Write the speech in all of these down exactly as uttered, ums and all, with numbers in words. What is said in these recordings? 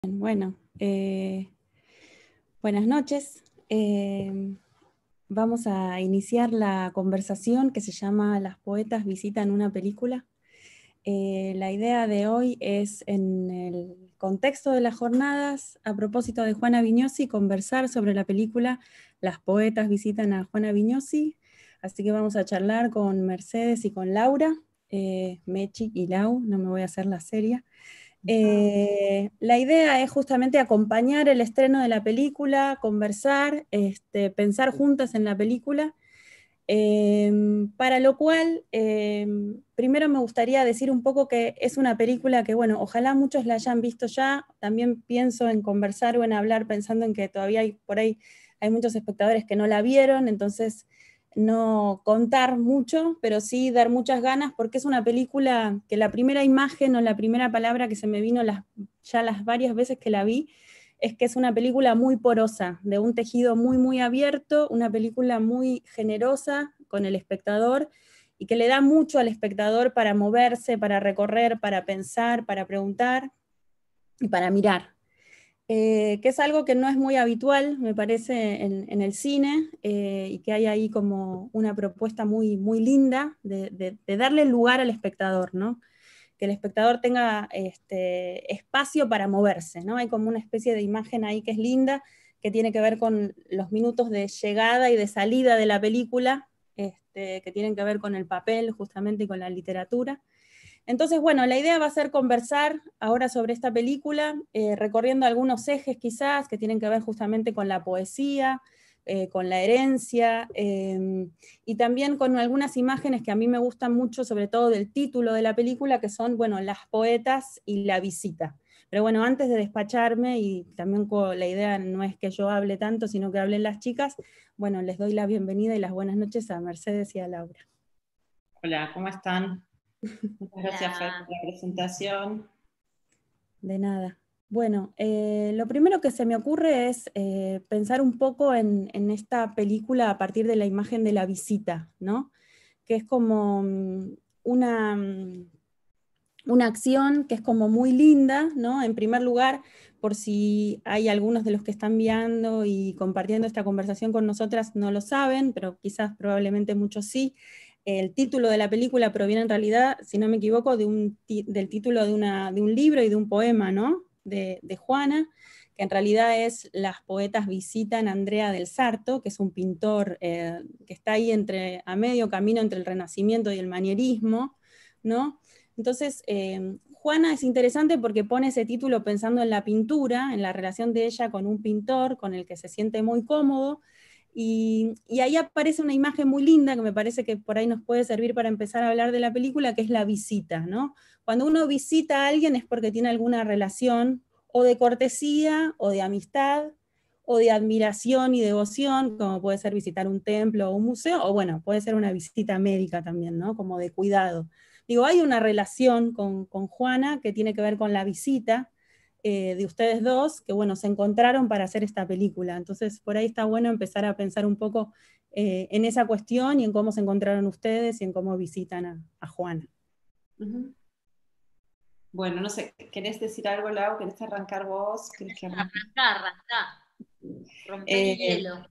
Bueno, eh, buenas noches. Eh, vamos a iniciar la conversación que se llama Las poetas visitan una película. Eh, la idea de hoy es, en el contexto de las jornadas, a propósito de Juana Viñosi, conversar sobre la película Las poetas visitan a Juana Viñosi. Así que vamos a charlar con Mercedes y con Laura, eh, Mechi y Lau, no me voy a hacer la seria. Eh, la idea es justamente acompañar el estreno de la película, conversar, este, pensar juntas en la película, eh, para lo cual eh, primero me gustaría decir un poco que es una película que, bueno, ojalá muchos la hayan visto ya. También pienso en conversar o en hablar pensando en que todavía hay por ahí hay muchos espectadores que no la vieron, entonces no contar mucho, pero sí dar muchas ganas, porque es una película que la primera imagen o la primera palabra que se me vino las, ya las varias veces que la vi, es que es una película muy porosa, de un tejido muy, muy abierto, una película muy generosa con el espectador y que le da mucho al espectador para moverse, para recorrer, para pensar, para preguntar y para mirar. Eh, que es algo que no es muy habitual, me parece, en, en el cine, eh, y que hay ahí como una propuesta muy, muy linda de, de, de darle lugar al espectador, ¿no? Que el espectador tenga este, espacio para moverse, ¿no? Hay como una especie de imagen ahí que es linda, que tiene que ver con los minutos de llegada y de salida de la película, este, que tienen que ver con el papel justamente y con la literatura. Entonces, bueno, la idea va a ser conversar ahora sobre esta película, eh, recorriendo algunos ejes quizás que tienen que ver justamente con la poesía, eh, con la herencia, eh, y también con algunas imágenes que a mí me gustan mucho, sobre todo del título de la película, que son, bueno, las poetas y la visita. Pero bueno, antes de despacharme, y también la idea no es que yo hable tanto, sino que hablen las chicas, bueno, les doy la bienvenida y las buenas noches a Mercedes y a Laura. Hola, ¿cómo están? Muchas gracias, Fer, por la presentación. De nada. Bueno, eh, lo primero que se me ocurre es eh, pensar un poco en, en esta película a partir de la imagen de la visita, ¿no? Que es como mm, una, mm, una acción que es como muy linda, ¿no? En primer lugar, por si hay algunos de los que están viendo y compartiendo esta conversación con nosotras no lo saben, pero quizás probablemente muchos sí. El título de la película proviene en realidad, si no me equivoco, de un, del título de, una, de un libro y de un poema, ¿no? De, de Juana, que en realidad es Las poetas visitan a Andrea del Sarto, que es un pintor eh, que está ahí entre, a medio camino entre el Renacimiento y el manierismo, ¿no? Entonces, eh, Juana es interesante porque pone ese título pensando en la pintura, en la relación de ella con un pintor con el que se siente muy cómodo, y, y ahí aparece una imagen muy linda que me parece que por ahí nos puede servir para empezar a hablar de la película, que es la visita, ¿no? Cuando uno visita a alguien es porque tiene alguna relación o de cortesía o de amistad o de admiración y devoción, como puede ser visitar un templo o un museo, o bueno, puede ser una visita médica también, ¿no? Como de cuidado. Digo, hay una relación con, con Juana que tiene que ver con la visita eh, de ustedes dos, que bueno, se encontraron para hacer esta película. Entonces, por ahí está bueno empezar a pensar un poco eh, en esa cuestión y en cómo se encontraron ustedes y en cómo visitan a, a Juana. Uh-huh. Bueno, no sé, ¿querés decir algo, Lau? ¿Querés arrancar vos? ¿Querés que arranque? Arrancá, arrancá. Romper el Eh, hielo.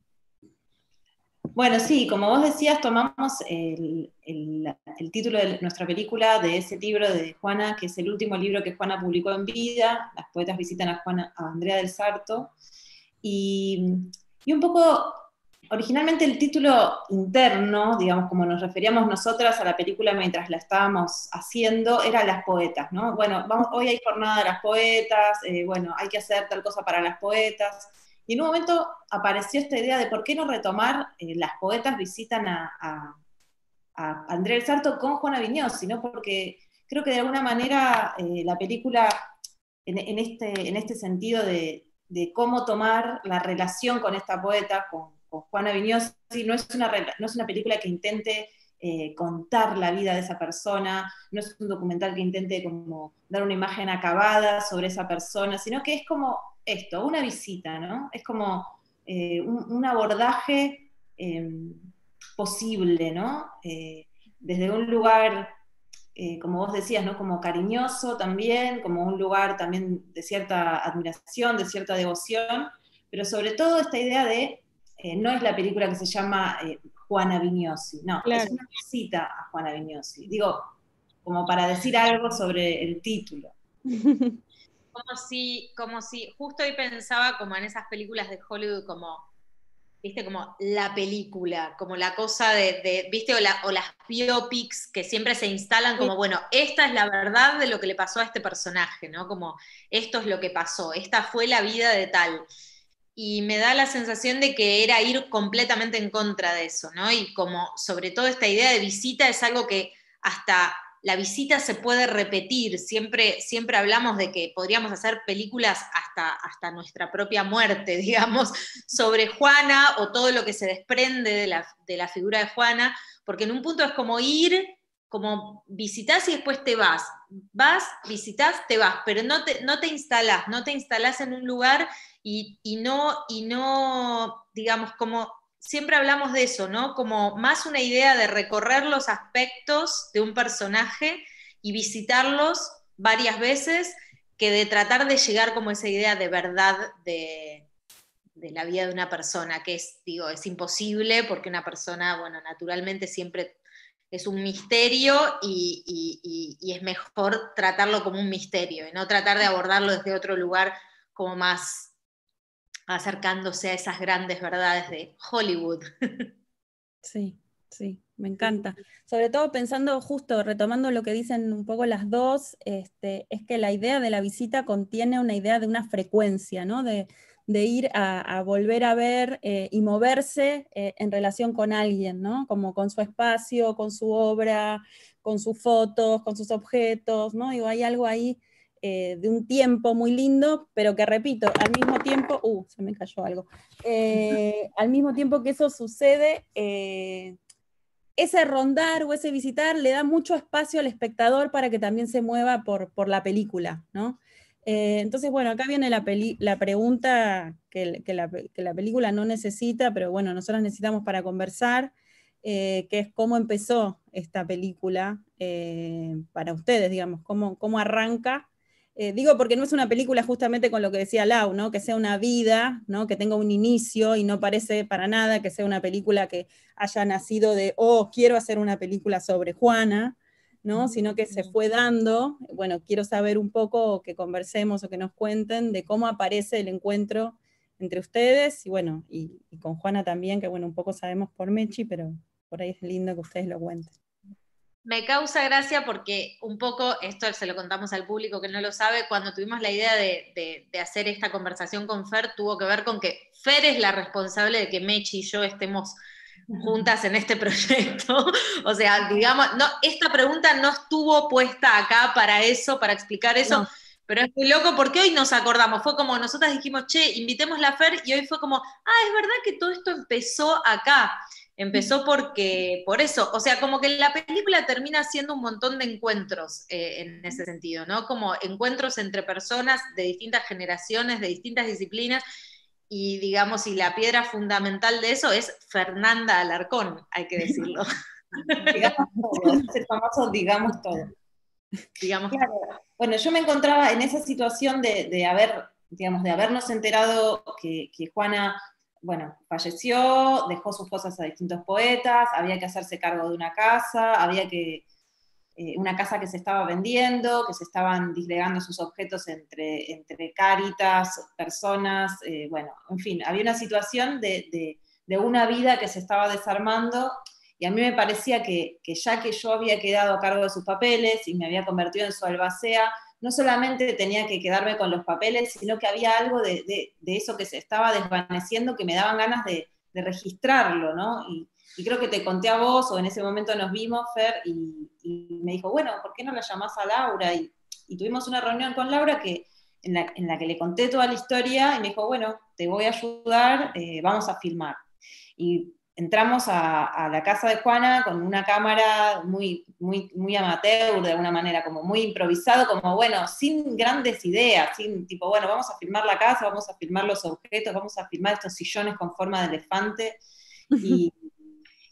bueno, sí, como vos decías, tomamos el, el, el título de nuestra película de ese libro de Juana, que es el último libro que Juana publicó en vida. Las poetas visitan a, Juana, a Andrea del Sarto. Y, y un poco, originalmente el título interno, digamos, como nos referíamos nosotras a la película mientras la estábamos haciendo, era Las poetas, ¿no? Bueno, vamos, hoy hay jornada de las poetas, eh, bueno, hay que hacer tal cosa para las poetas. Y en un momento apareció esta idea de por qué no retomar eh, las poetas visitan a, a, a Andrea del Sarto con Juana Viñosi, ¿no? Porque creo que de alguna manera eh, la película, en, en, este, en este sentido de, de cómo tomar la relación con esta poeta, con, con Juana Viñosi, no es, una, no es una película que intente eh, contar la vida de esa persona, no es un documental que intente como dar una imagen acabada sobre esa persona, sino que es como esto, una visita, ¿no? Es como eh, un, un, abordaje eh, posible, ¿no? Eh, desde un lugar eh, como vos decías, ¿no? Como cariñoso también, como un lugar también de cierta admiración, de cierta devoción, pero sobre todo esta idea de, eh, no es la película que se llama eh, Juana Vignosi, no, es Claro. una visita a Juana Vignosi. Digo, como para decir algo sobre el título. Como si, como si, justo hoy pensaba como en esas películas de Hollywood, como, viste, como la película, como la cosa de, de viste, o, la, o las biopics que siempre se instalan como, bueno, esta es la verdad de lo que le pasó a este personaje, ¿no? Como, esto es lo que pasó, esta fue la vida de tal. Y me da la sensación de que era ir completamente en contra de eso, ¿no? Y como, sobre todo, esta idea de visita es algo que hasta la visita se puede repetir, siempre, siempre hablamos de que podríamos hacer películas hasta, hasta nuestra propia muerte, digamos, sobre Juana o todo lo que se desprende de la, de la figura de Juana, porque en un punto es como ir, como visitas y después te vas, vas, visitas, te vas, pero no te, no te instalás, no te instalás en un lugar y, y, no, y no, digamos, como siempre hablamos de eso, ¿no? Como más una idea de recorrer los aspectos de un personaje y visitarlos varias veces que de tratar de llegar como esa idea de verdad de, de la vida de una persona, que es, digo, es imposible porque una persona, bueno, naturalmente siempre es un misterio y, y, y, y es mejor tratarlo como un misterio y no tratar de abordarlo desde otro lugar como más acercándose a esas grandes verdades de Hollywood. Sí, sí, me encanta. Sobre todo pensando justo, retomando lo que dicen un poco las dos, este, es que la idea de la visita contiene una idea de una frecuencia, ¿no? De, de ir a, a volver a ver eh, y moverse eh, en relación con alguien, ¿no? Como con su espacio, con su obra, con sus fotos, con sus objetos, ¿no? Digo, hay algo ahí eh, de un tiempo muy lindo, pero que repito, al mismo tiempo, uh, se me cayó algo, eh, al mismo tiempo que eso sucede, eh, ese rondar o ese visitar le da mucho espacio al espectador para que también se mueva por, por la película, ¿no? Eh, entonces, bueno, acá viene la, peli la pregunta que, que, la, que la película no necesita, pero bueno, nosotros necesitamos para conversar, eh, que es cómo empezó esta película eh, para ustedes, digamos, cómo, cómo arranca. Eh, digo porque no es una película justamente con lo que decía Lau, ¿no? Que sea una vida, ¿no? Que tenga un inicio y no parece para nada que sea una película que haya nacido de, oh, quiero hacer una película sobre Juana, ¿no? Sino que se fue dando. Bueno, quiero saber un poco, que conversemos o que nos cuenten de cómo aparece el encuentro entre ustedes y bueno, y, y con Juana también, que bueno, un poco sabemos por Mechi, pero por ahí es lindo que ustedes lo cuenten. Me causa gracia porque un poco, esto se lo contamos al público que no lo sabe, cuando tuvimos la idea de, de, de hacer esta conversación con Fer, tuvo que ver con que Fer es la responsable de que Mechi y yo estemos juntas en este proyecto. O sea, digamos, no, esta pregunta no estuvo puesta acá para eso, para explicar eso, no. Pero es muy loco porque hoy nos acordamos, fue como nosotras dijimos, che, invitemos la Fer, y hoy fue como, ah, es verdad que todo esto empezó acá. Empezó porque, por eso, o sea, como que la película termina siendo un montón de encuentros eh, en ese sentido, ¿no? Como encuentros entre personas de distintas generaciones, de distintas disciplinas, y digamos, y la piedra fundamental de eso es Fernanda Alarcón, hay que decirlo. Digamos todo, es el famoso digamos todo. Digamos. Claro. Bueno, yo me encontraba en esa situación de, de haber, digamos, de habernos enterado que, que Juana, bueno, falleció, dejó sus cosas a distintos poetas, había que hacerse cargo de una casa, había que, eh, una casa que se estaba vendiendo, que se estaban disgregando sus objetos entre, entre cáritas, personas, eh, bueno, en fin, había una situación de, de, de una vida que se estaba desarmando. Y a mí me parecía que, que ya que yo había quedado a cargo de sus papeles y me había convertido en su albacea, no solamente tenía que quedarme con los papeles, sino que había algo de, de, de eso que se estaba desvaneciendo que me daban ganas de, de registrarlo, ¿no? Y, y creo que te conté a vos, o en ese momento nos vimos, Fer, y, y me dijo, bueno, ¿por qué no la llamás a Laura? Y, y tuvimos una reunión con Laura que, en, la, en la que le conté toda la historia, y me dijo, bueno, te voy a ayudar, eh, vamos a filmar. Y entramos a, a la casa de Juana con una cámara muy, muy, muy amateur, de alguna manera, como muy improvisado, como bueno, sin grandes ideas, sin tipo, bueno, vamos a filmar la casa, vamos a filmar los objetos, vamos a filmar estos sillones con forma de elefante, y,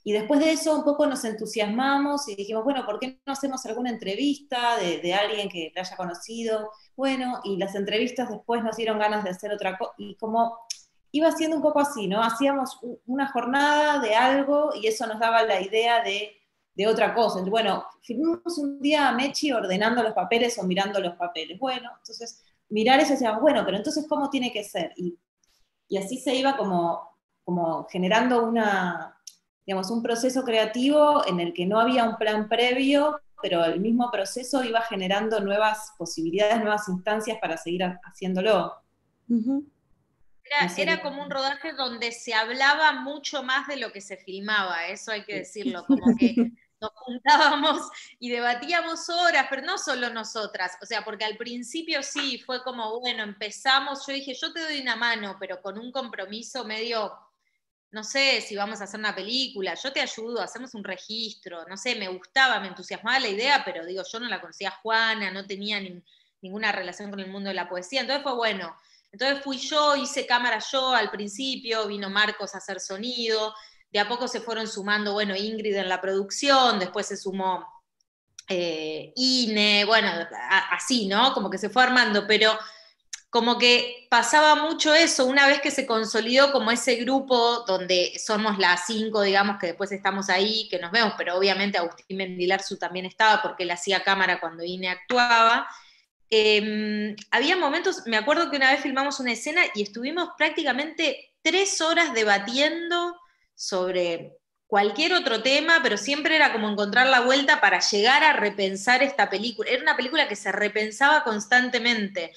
y después de eso un poco nos entusiasmamos y dijimos, bueno, ¿por qué no hacemos alguna entrevista de, de alguien que la haya conocido? Bueno, y las entrevistas después nos dieron ganas de hacer otra cosa, y como iba siendo un poco así, ¿no? Hacíamos una jornada de algo y eso nos daba la idea de, de otra cosa. Bueno, filmamos un día a Mechi ordenando los papeles o mirando los papeles. Bueno, entonces mirar eso y decíamos, bueno, pero entonces ¿cómo tiene que ser? Y, y así se iba como, como generando una, digamos, un proceso creativo en el que no había un plan previo, pero el mismo proceso iba generando nuevas posibilidades, nuevas instancias para seguir haciéndolo. Uh-huh. Era, no sé, era como un rodaje donde se hablaba mucho más de lo que se filmaba, eso hay que decirlo, como que nos juntábamos y debatíamos horas, pero no solo nosotras, o sea, porque al principio sí, fue como, bueno, empezamos, yo dije, yo te doy una mano, pero con un compromiso medio, no sé si vamos a hacer una película, yo te ayudo, hacemos un registro, no sé, me gustaba, me entusiasmaba la idea, pero digo, yo no la conocía a Juana, no tenía ni, ninguna relación con el mundo de la poesía, entonces fue bueno. Entonces fui yo, hice cámara yo al principio, vino Marcos a hacer sonido, de a poco se fueron sumando, bueno, Ingrid en la producción, después se sumó eh, Ine, bueno, a, así, ¿no? Como que se fue armando, pero como que pasaba mucho eso, una vez que se consolidó como ese grupo donde somos las cinco, digamos, que después estamos ahí, que nos vemos, pero obviamente Agustín Mendilarzu también estaba porque él hacía cámara cuando Ine actuaba. Eh, había momentos, me acuerdo que una vez filmamos una escena y estuvimos prácticamente tres horas debatiendo sobre cualquier otro tema, pero siempre era como encontrar la vuelta para llegar a repensar esta película. Era una película que se repensaba constantemente.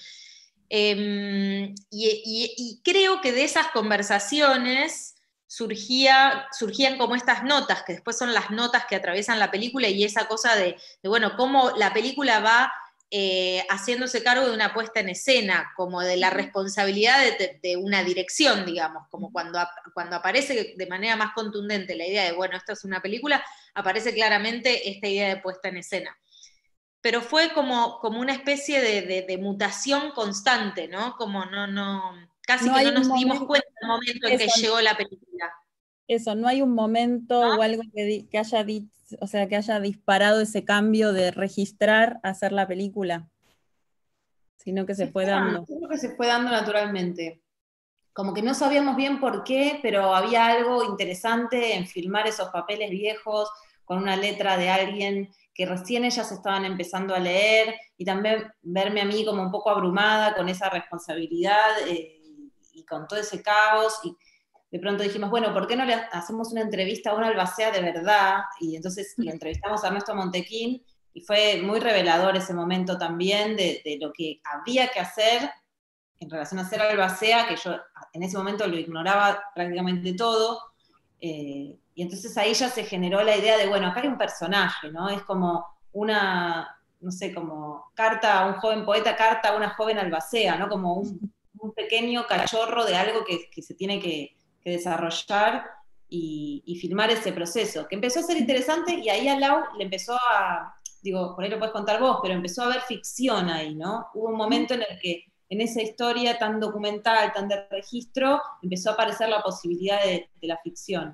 Eh, y, y, y creo que de esas conversaciones surgía, surgían como estas notas, que después son las notas que atraviesan la película, y esa cosa de, de bueno, cómo la película va Eh, haciéndose cargo de una puesta en escena, como de la responsabilidad de, de, de una dirección, digamos, como cuando, cuando aparece de manera más contundente la idea de, bueno, esto es una película, aparece claramente esta idea de puesta en escena. Pero fue como, como una especie de, de, de mutación constante, ¿no? Como no, no, casi no que hay no nos momento, dimos cuenta del momento en eso, que llegó la película. Eso, no hay un momento ¿No? o algo que, que haya dicho, o sea, que haya disparado ese cambio de registrar a hacer la película, sino que se, se fue dando. Creo que se fue dando naturalmente. Como que no sabíamos bien por qué, pero había algo interesante en filmar esos papeles viejos con una letra de alguien que recién ellas estaban empezando a leer, y también verme a mí como un poco abrumada con esa responsabilidad eh, y con todo ese caos, y de pronto dijimos, bueno, ¿por qué no le hacemos una entrevista a una albacea de verdad? Y entonces lo entrevistamos a Ernesto Montequín, y fue muy revelador ese momento también de, de lo que había que hacer en relación a ser albacea, que yo en ese momento lo ignoraba prácticamente todo, eh, y entonces ahí ya se generó la idea de, bueno, acá hay un personaje, ¿no? Es como una, no sé, como carta a un joven poeta, carta a una joven albacea, ¿no? Como un, un pequeño cachorro de algo que, que se tiene que, que desarrollar y, y filmar ese proceso, que empezó a ser interesante, y ahí a Lau le empezó a, digo, por ahí lo puedes contar vos, pero empezó a haber ficción ahí, ¿no? Hubo un momento en el que en esa historia tan documental, tan de registro, empezó a aparecer la posibilidad de, de la ficción.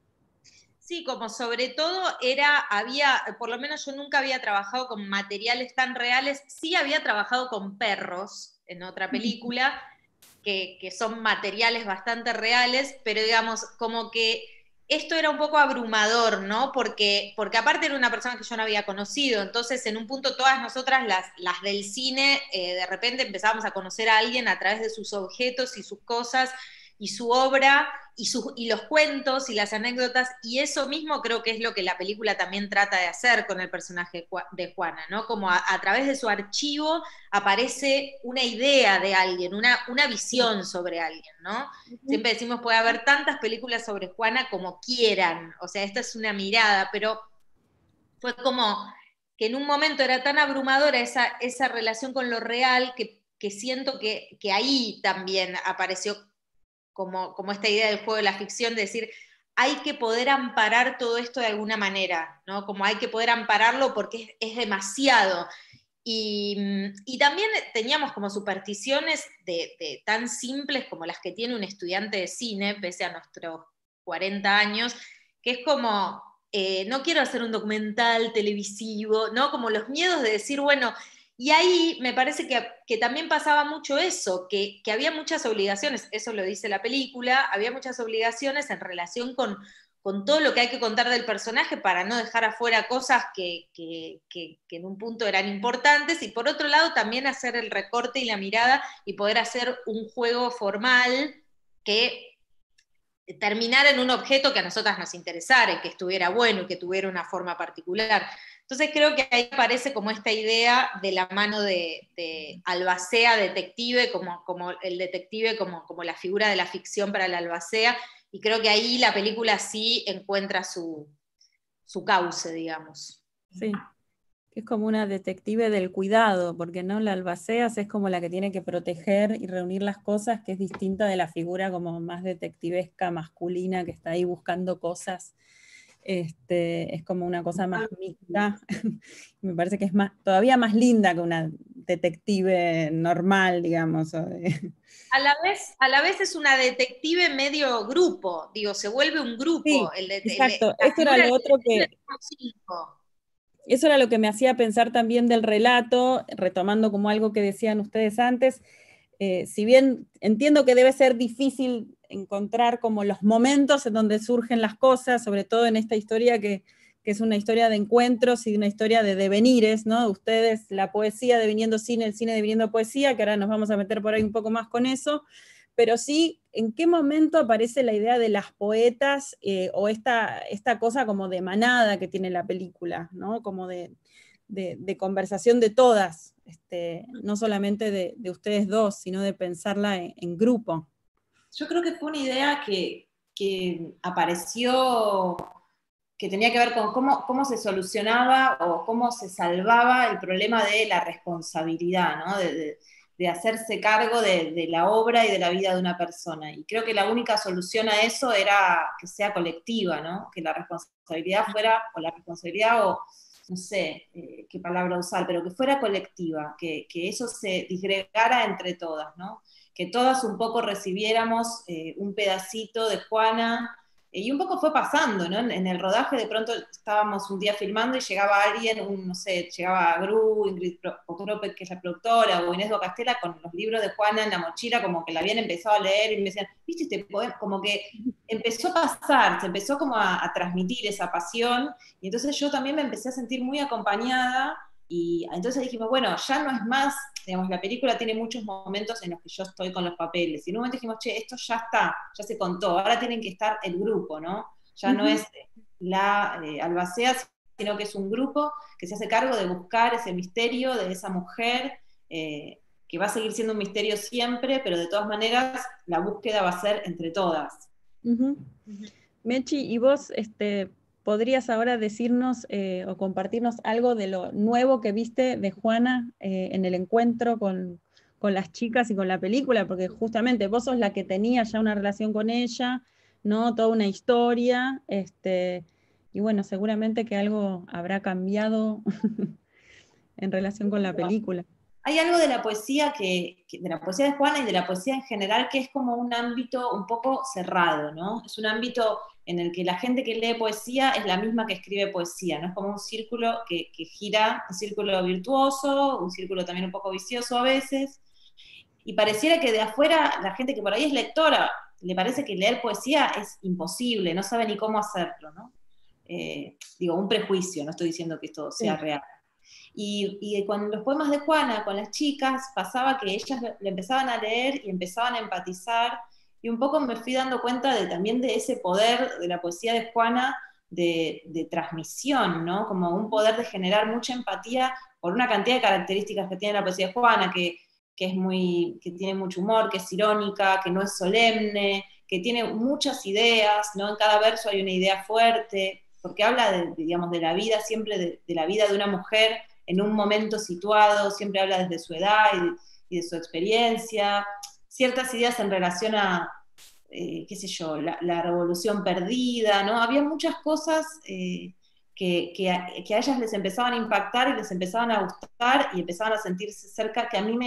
Sí, como sobre todo era, había, por lo menos yo nunca había trabajado con materiales tan reales, sí había trabajado con perros en otra película, que, que son materiales bastante reales, pero digamos, como que esto era un poco abrumador, ¿no? Porque, porque aparte era una persona que yo no había conocido, entonces en un punto todas nosotras, las, las del cine, eh, de repente empezábamos a conocer a alguien a través de sus objetos y sus cosas, y su obra, y, su, y los cuentos y las anécdotas, y eso mismo creo que es lo que la película también trata de hacer con el personaje de Juana, ¿no? Como a, a través de su archivo aparece una idea de alguien, una, una visión sobre alguien, ¿no? Siempre decimos, puede haber tantas películas sobre Juana como quieran, o sea, esta es una mirada, pero fue como que en un momento era tan abrumadora esa, esa relación con lo real que, que siento que, que ahí también apareció Como, como esta idea del juego de la ficción, de decir, hay que poder amparar todo esto de alguna manera, ¿no? Como hay que poder ampararlo porque es, es demasiado. Y, y también teníamos como supersticiones de, de tan simples como las que tiene un estudiante de cine, pese a nuestros cuarenta años, que es como, eh, no quiero hacer un documental televisivo, ¿no? Como los miedos de decir, bueno, y ahí me parece que, que también pasaba mucho eso, que, que había muchas obligaciones, eso lo dice la película, había muchas obligaciones en relación con, con todo lo que hay que contar del personaje para no dejar afuera cosas que, que, que, que en un punto eran importantes, y por otro lado también hacer el recorte y la mirada y poder hacer un juego formal que terminar en un objeto que a nosotras nos interesara y que estuviera bueno y que tuviera una forma particular. Entonces creo que ahí aparece como esta idea de la mano de, de albacea, detective, como, como el detective, como, como la figura de la ficción para el albacea, y creo que ahí la película sí encuentra su, su cauce, digamos. Sí, es como una detective del cuidado, porque no la albaceas es como la que tiene que proteger y reunir las cosas, que es distinta de la figura como más detectivesca, masculina, que está ahí buscando cosas. Este, es como una cosa más mixta. Me parece que es más, todavía más linda que una detective normal, digamos. O de... A la vez, a la vez es una detective medio grupo, digo, se vuelve un grupo. Sí, El de, exacto. el, la Esto era figura lo del otro detective que... somos cinco. Eso era lo que me hacía pensar también del relato, retomando como algo que decían ustedes antes. Eh, si bien entiendo que debe ser difícil encontrar como los momentos en donde surgen las cosas, sobre todo en esta historia que, que es una historia de encuentros y una historia de devenires, ¿no? Ustedes, la poesía deviniendo cine, el cine deviniendo poesía, que ahora nos vamos a meter por ahí un poco más con eso, pero sí, ¿en qué momento aparece la idea de las poetas eh, o esta, esta cosa como de manada que tiene la película, ¿no? Como de, de, de conversación de todas, este, no solamente de, de ustedes dos, sino de pensarla en, en grupo? Yo creo que fue una idea que, que apareció, que tenía que ver con cómo, cómo se solucionaba o cómo se salvaba el problema de la responsabilidad, ¿no? De, de, de hacerse cargo de, de la obra y de la vida de una persona. Y creo que la única solución a eso era que sea colectiva, ¿no? Que la responsabilidad fuera, o la responsabilidad, o no sé eh, qué palabra usar, pero que fuera colectiva, que, que eso se disgregara entre todas, ¿no? Que todas un poco recibiéramos eh, un pedacito de Juana. Y un poco fue pasando, ¿no? En, en el rodaje de pronto estábamos un día filmando y llegaba alguien, un, no sé, llegaba Gru, Ingrid Octropet, que es la productora, o Inés Bocastela con los libros de Juana en la mochila, como que la habían empezado a leer y me decían, ¿viste este poema? Como que empezó a pasar, se empezó como a, a transmitir esa pasión, y entonces yo también me empecé a sentir muy acompañada, y entonces dijimos, bueno, ya no es más, digamos, la película tiene muchos momentos en los que yo estoy con los papeles, y en un momento dijimos, che, esto ya está, ya se contó, ahora tienen que estar el grupo, ¿no? Ya no es la eh, albacea, sino que es un grupo que se hace cargo de buscar ese misterio de esa mujer, eh, que va a seguir siendo un misterio siempre, pero de todas maneras la búsqueda va a ser entre todas. Uh-huh. Uh-huh. Mechi, ¿y vos este, podrías ahora decirnos eh, o compartirnos algo de lo nuevo que viste de Juana eh, en el encuentro con, con las chicas y con la película? Porque justamente vos sos la que tenía ya una relación con ella, ¿no? Toda una historia, este, y bueno, seguramente que algo habrá cambiado en relación con la película. Hay algo de la poesía que, que, de la poesía de Juana y de la poesía en general, que es como un ámbito un poco cerrado, ¿no? Es un ámbito en el que la gente que lee poesía es la misma que escribe poesía, ¿no? Es como un círculo que, que gira, un círculo virtuoso, un círculo también un poco vicioso a veces, y pareciera que de afuera la gente que por ahí es lectora, le parece que leer poesía es imposible, no sabe ni cómo hacerlo, ¿no? Eh, digo, un prejuicio, no estoy diciendo que esto sea sí. real. Y, y con los poemas de Juana, con las chicas, pasaba que ellas le empezaban a leer y empezaban a empatizar, y un poco me fui dando cuenta de, también de ese poder de la poesía de Juana de, de transmisión, ¿no? Como un poder de generar mucha empatía por una cantidad de características que tiene la poesía de Juana, que, que, es muy, que tiene mucho humor, que es irónica, que no es solemne, que tiene muchas ideas, ¿no? En cada verso hay una idea fuerte, porque habla de, digamos, de la vida, siempre de, de la vida de una mujer en un momento situado, siempre habla desde su edad y de, y de su experiencia, ciertas ideas en relación a, eh, qué sé yo, la, la revolución perdida, ¿no? Había muchas cosas eh, que, que, a, que a ellas les empezaban a impactar y les empezaban a gustar y empezaban a sentirse cerca, que a mí me,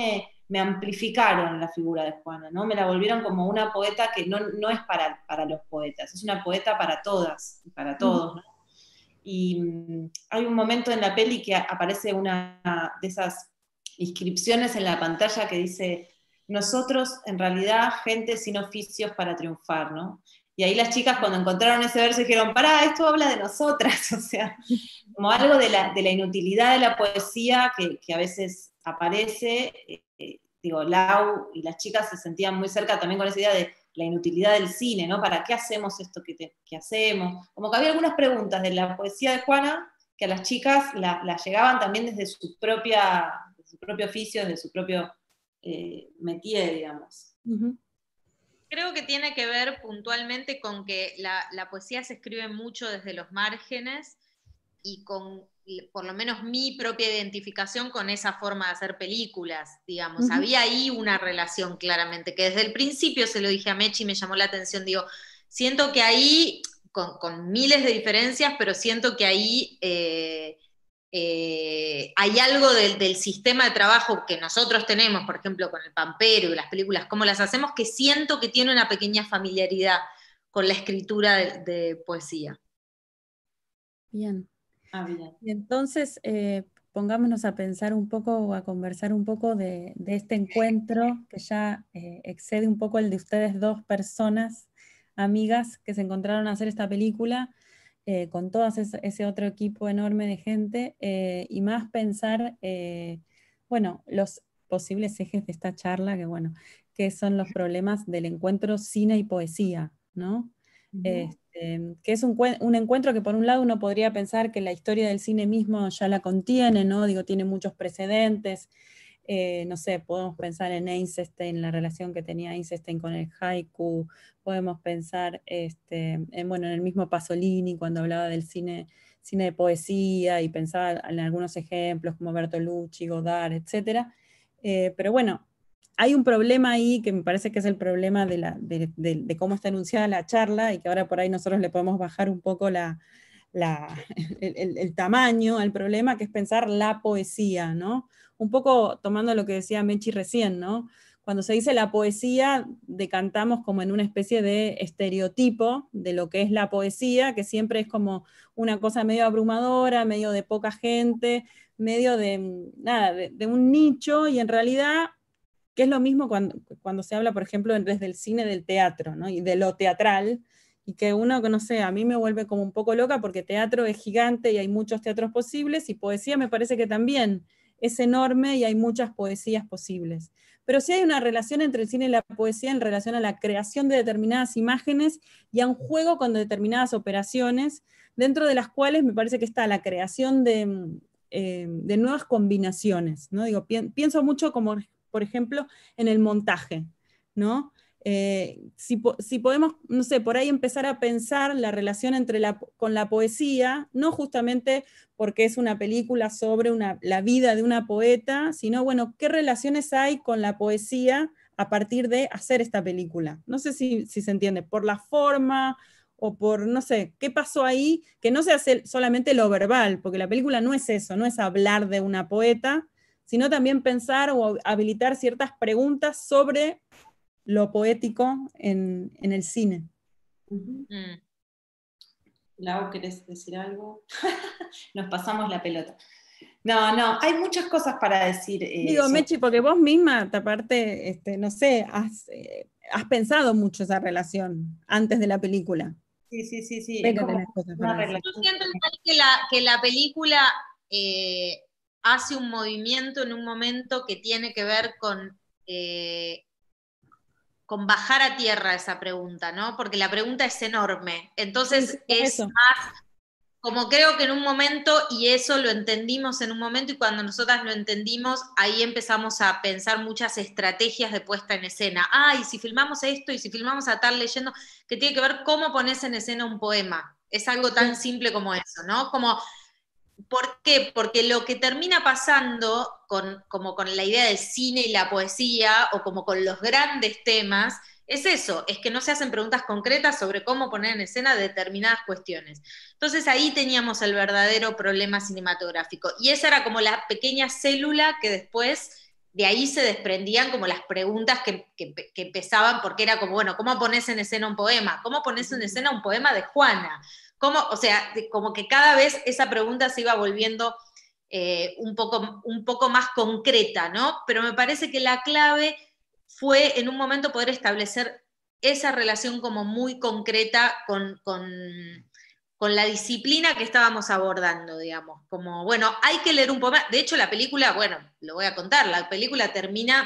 me amplificaron la figura de Juana, ¿no? Me la volvieron como una poeta que no, no es para, para los poetas, es una poeta para todas, para todos, ¿no? Y mm, hay un momento en la peli que aparece una de esas inscripciones en la pantalla que dice, nosotros en realidad gente sin oficios para triunfar, ¿no? Y ahí las chicas cuando encontraron ese verso dijeron, pará, esto habla de nosotras, o sea, como algo de la, de la inutilidad de la poesía que, que a veces aparece, eh, digo, Lau y las chicas se sentían muy cerca también con esa idea de la inutilidad del cine, ¿no? ¿Para qué hacemos esto que, te, que hacemos? Como que había algunas preguntas de la poesía de Juana que a las chicas la, la llegaban también desde su, propia, desde su propio oficio, desde su propio eh, métier, digamos. Uh-huh. Creo que tiene que ver puntualmente con que la, la poesía se escribe mucho desde los márgenes y con, por lo menos, mi propia identificación con esa forma de hacer películas, digamos. Uh-huh. Había ahí una relación claramente, que desde el principio se lo dije a Mechi y me llamó la atención, digo, siento que ahí, con, con miles de diferencias, pero siento que ahí... Eh, Eh, hay algo del, del sistema de trabajo que nosotros tenemos, por ejemplo, con el Pampero y las películas, cómo las hacemos, que siento que tiene una pequeña familiaridad con la escritura de, de poesía. Bien. Ah, bien. Y entonces, eh, pongámonos a pensar un poco o a conversar un poco de, de este encuentro que ya eh, excede un poco el de ustedes dos personas, amigas, que se encontraron a hacer esta película. Eh, con todo ese, ese otro equipo enorme de gente, eh, y más pensar, eh, bueno, los posibles ejes de esta charla, que bueno, que son los problemas del encuentro cine y poesía, ¿no? Uh-huh. Este, que es un, un encuentro que por un lado uno podría pensar que la historia del cine mismo ya la contiene, ¿no? Digo, tiene muchos precedentes. Eh, no sé, podemos pensar en Eisenstein, la relación que tenía Eisenstein con el haiku, podemos pensar este, en, bueno, en el mismo Pasolini cuando hablaba del cine, cine de poesía y pensaba en algunos ejemplos como Bertolucci, Godard, etcétera. Eh, pero bueno, hay un problema ahí que me parece que es el problema de, la, de, de, de cómo está enunciada la charla y que ahora por ahí nosotros le podemos bajar un poco la, la, el, el, el tamaño al problema, que es pensar la poesía, ¿no? Un poco tomando lo que decía Mechi recién, ¿no? Cuando se dice la poesía, decantamos como en una especie de estereotipo de lo que es la poesía, que siempre es como una cosa medio abrumadora, medio de poca gente, medio de, nada, de, de un nicho, y en realidad, que es lo mismo cuando, cuando se habla, por ejemplo, desde el cine del teatro, ¿no? Y de lo teatral, y que uno, no sé, a mí me vuelve como un poco loca porque teatro es gigante y hay muchos teatros posibles, y poesía me parece que también es enorme y hay muchas poesías posibles. Pero sí hay una relación entre el cine y la poesía en relación a la creación de determinadas imágenes y a un juego con determinadas operaciones, dentro de las cuales me parece que está la creación de, eh, de nuevas combinaciones, ¿no? Digo, pi pienso mucho como, por ejemplo, en el montaje, ¿no? Eh, si, si podemos, no sé, por ahí empezar a pensar la relación entre la, con la poesía, no justamente porque es una película sobre una, la vida de una poeta, sino, bueno, qué relaciones hay con la poesía a partir de hacer esta película. No sé si, si se entiende, por la forma o por, no sé, qué pasó ahí, que no se hace solamente lo verbal, porque la película no es eso, no es hablar de una poeta, sino también pensar o habilitar ciertas preguntas sobre lo poético en, en el cine. Uh-huh. mm. Lau, ¿querés decir algo? Nos pasamos la pelota. No, no, hay muchas cosas para decir. Eh, Digo, sobre... Mechi, porque vos misma, aparte, este, no sé, has, eh, has pensado mucho esa relación antes de la película. Sí, sí, sí, sí. Es como una relación. Yo siento que la, que la película eh, hace un movimiento en un momento que tiene que ver con... Eh, con bajar a tierra esa pregunta, ¿no? Porque la pregunta es enorme. Entonces sí, es eso. Más, como creo que en un momento, y eso lo entendimos en un momento, y cuando nosotras lo entendimos, ahí empezamos a pensar muchas estrategias de puesta en escena. Ah, y si filmamos esto, y si filmamos a tal leyendo, que tiene que ver cómo pones en escena un poema. Es algo tan sí. simple como eso, ¿no? Como... ¿Por qué? Porque lo que termina pasando con, como con la idea del cine y la poesía, o como con los grandes temas, es eso, es que no se hacen preguntas concretas sobre cómo poner en escena determinadas cuestiones. Entonces ahí teníamos el verdadero problema cinematográfico. Y esa era como la pequeña célula que después de ahí se desprendían como las preguntas que, que, que empezaban, porque era como, bueno, ¿cómo pones en escena un poema? ¿Cómo pones en escena un poema de Juana? ¿Cómo? O sea, de, como que cada vez esa pregunta se iba volviendo eh, un, poco, un poco más concreta, ¿no? Pero me parece que la clave fue en un momento poder establecer esa relación como muy concreta con... con con la disciplina que estábamos abordando, digamos, como, bueno, hay que leer un poema, de hecho la película, bueno, lo voy a contar, la película termina